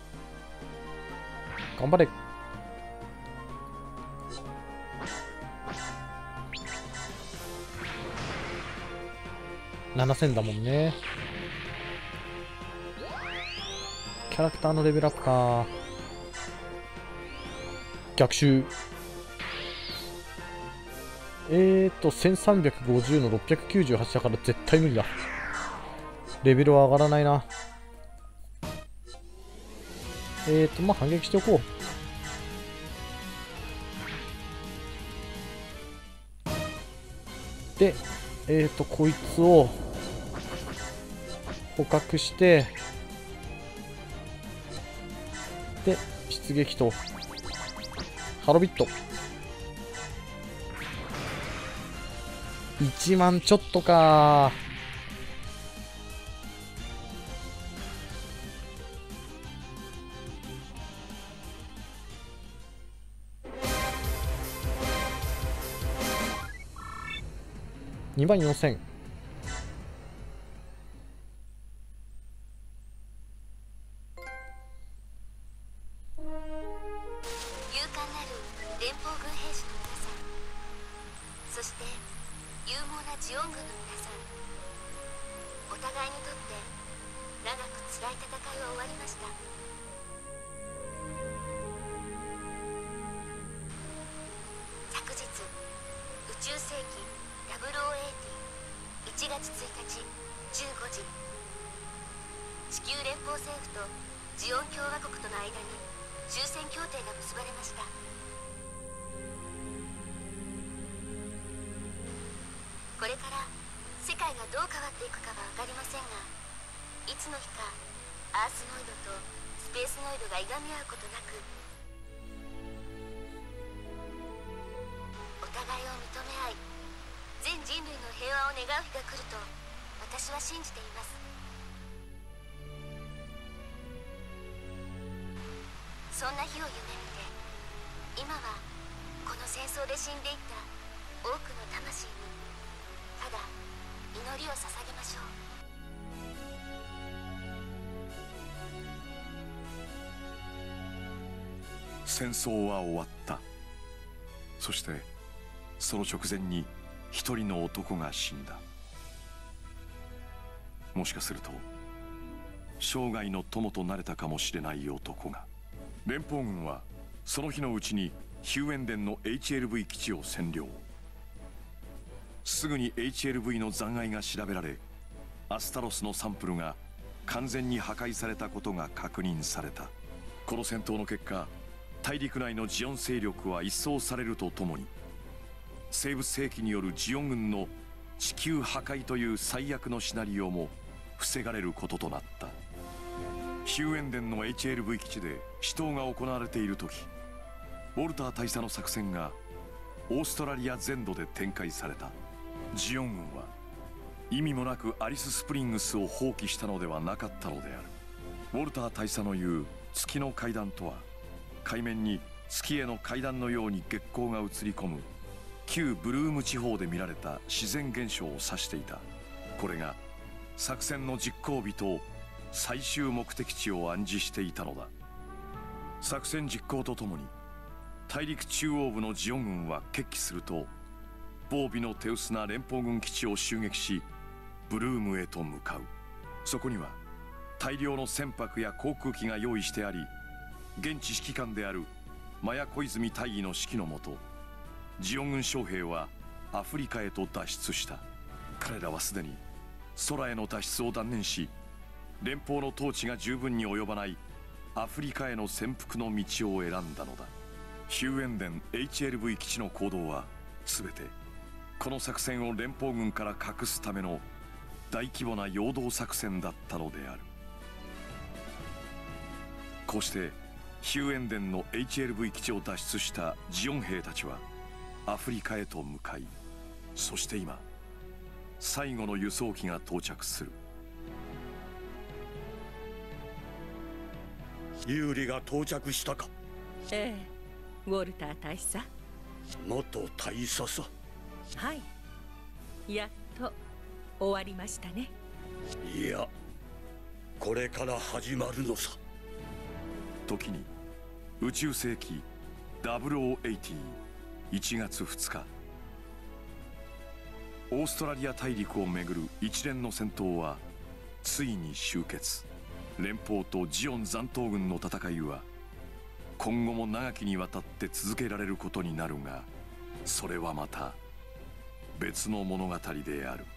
頑張れ。7000だもんね。キャラクターのレベルアップか。逆襲。1350の698だから絶対無理だ。レベルは上がらないな。まあ反撃しておこう。で、こいつを捕獲して、で、出撃と、ハロビット。1万ちょっとか。 24000。 勇敢なる連邦軍兵士の皆さん、そして勇猛なジオン軍の皆さん、お互いにとって長く辛い戦いは終わりました。昨日、宇宙世紀0080、1月1日15時、地球連邦政府とジオン共和国との間に終戦協定が結ばれました。これから世界がどう変わっていくかは分かりませんが、いつの日かアースノイドとスペースノイドがいがみ合うことなく、お互いを認め合い、全人類の平和を願う日が来ると私は信じています。そんな日を夢見て、今はこの戦争で死んでいった多くの魂にただ祈りを捧げましょう。 戦争は終わった。そしてその直前に一人の男が死んだ。もしかすると生涯の友となれたかもしれない男が。連邦軍はその日のうちにヒューエンデンの HLV 基地を占領。すぐに HLV の残骸が調べられ、アスタロスのサンプルが完全に破壊されたことが確認された。この戦闘の結果、大陸内のジオン勢力は一掃されるとともに、生物兵器によるジオン軍の地球破壊という最悪のシナリオも防がれることとなった。ヒューエンデンの HLV 基地で死闘が行われている時、ウォルター大佐の作戦がオーストラリア全土で展開された。ジオン軍は意味もなくアリス・スプリングスを放棄したのではなかったのである。ウォルター大佐の言う月の階段とは、海面に月への階段のように月光が映り込む旧ブルーム地方で見られた自然現象を指していた。これが作戦の実行日と最終目的地を暗示していたのだ。作戦実行とともに大陸中央部のジオン軍は決起すると、防備の手薄な連邦軍基地を襲撃し、ブルームへと向かう。そこには大量の船舶や航空機が用意してあり、現地指揮官であるマヤ小泉大尉の指揮のもと、ジオン軍将兵はアフリカへと脱出した。彼らはすでに空への脱出を断念し、連邦の統治が十分に及ばないアフリカへの潜伏の道を選んだのだ。ヒューエンデン HLV 基地の行動は全てこの作戦を連邦軍から隠すための大規模な陽動作戦だったのである。こうしてヒューエンデンの HLV 基地を脱出したジオン兵たちはアフリカへと向かい、そして今最後の輸送機が到着する。 ユーリが到着したか。 ええ、ウォルター大佐。 元大佐さ。 はい、やっと終わりましたね。 いや、これから始まるのさ。 時に宇宙世紀0080、1月2日、オーストラリア大陸をめぐる一連の戦闘はついに終結。連邦とジオン残党軍の戦いは今後も長きにわたって続けられることになるが、それはまた別の物語である。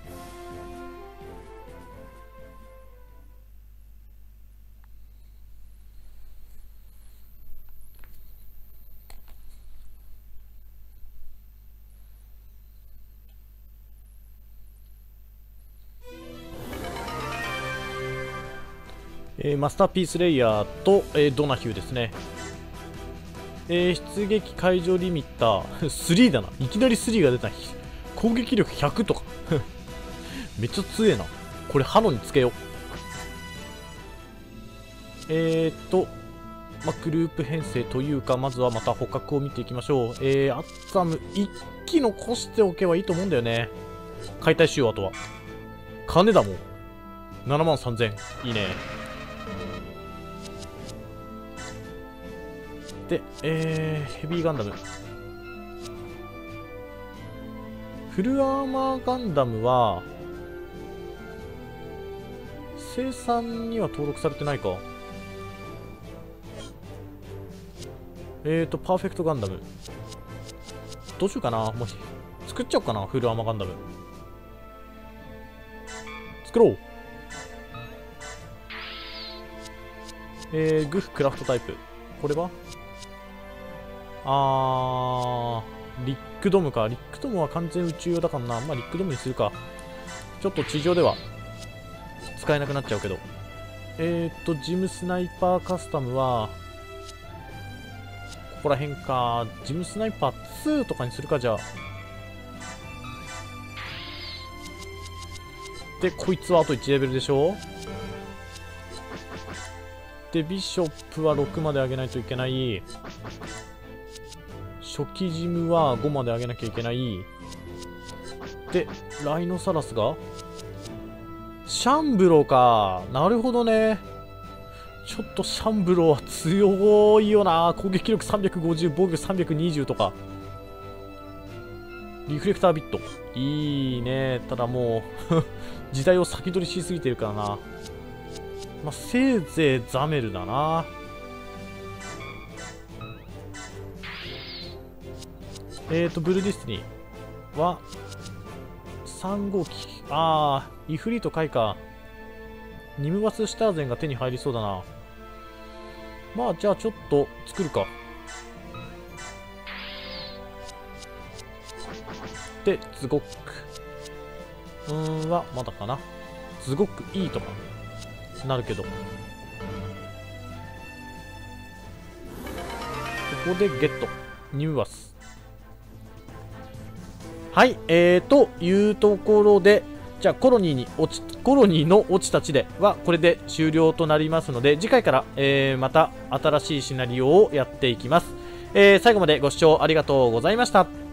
マスターピースレイヤーと、ドナヒューですね。出撃解除リミッター3だな。いきなり3が出た。攻撃力100とかめっちゃ強えな。これハノにつけよう。グループ編成というか、まずはまた捕獲を見ていきましょう。アッサム1機残しておけばいいと思うんだよね。 解体しよう。あとは金だもん。73,000。いいね。でヘビーガンダム、フルアーマーガンダムは生産には登録されてないか。パーフェクトガンダムどうしようかな。もし作っちゃおうかな。フルアーマーガンダム作ろう。グフクラフトタイプ、これはリックドムか。リックドムは完全宇宙用だからな。まあリックドムにするか。ちょっと地上では使えなくなっちゃうけど。ジムスナイパーカスタムはここら辺か。ジムスナイパー2とかにするか。じゃあで、こいつはあと1レベルでしょ。で、ビショップは6まで上げないといけない。初期ジムは5まで上げなきゃいけない。で、ライノサラスがシャンブローか。なるほどね。ちょっとシャンブローは強いよな。攻撃力350、防御320とか。リフレクタービットいいね。ただもう時代を先取りしすぎてるからな。まあ、せいぜいザメルだな。ブルーディスティニーは3号機。イフリート回か。ニムバス・シュターゼンが手に入りそうだな。まあじゃあちょっと作るか。で、ズゴックはまだかな。ズゴックいいとかなるけど、ここでゲットニムバス。はい、というところで、じゃあコロニーの落ちた地ではこれで終了となりますので、次回から、また新しいシナリオをやっていきます。最後までご視聴ありがとうございました。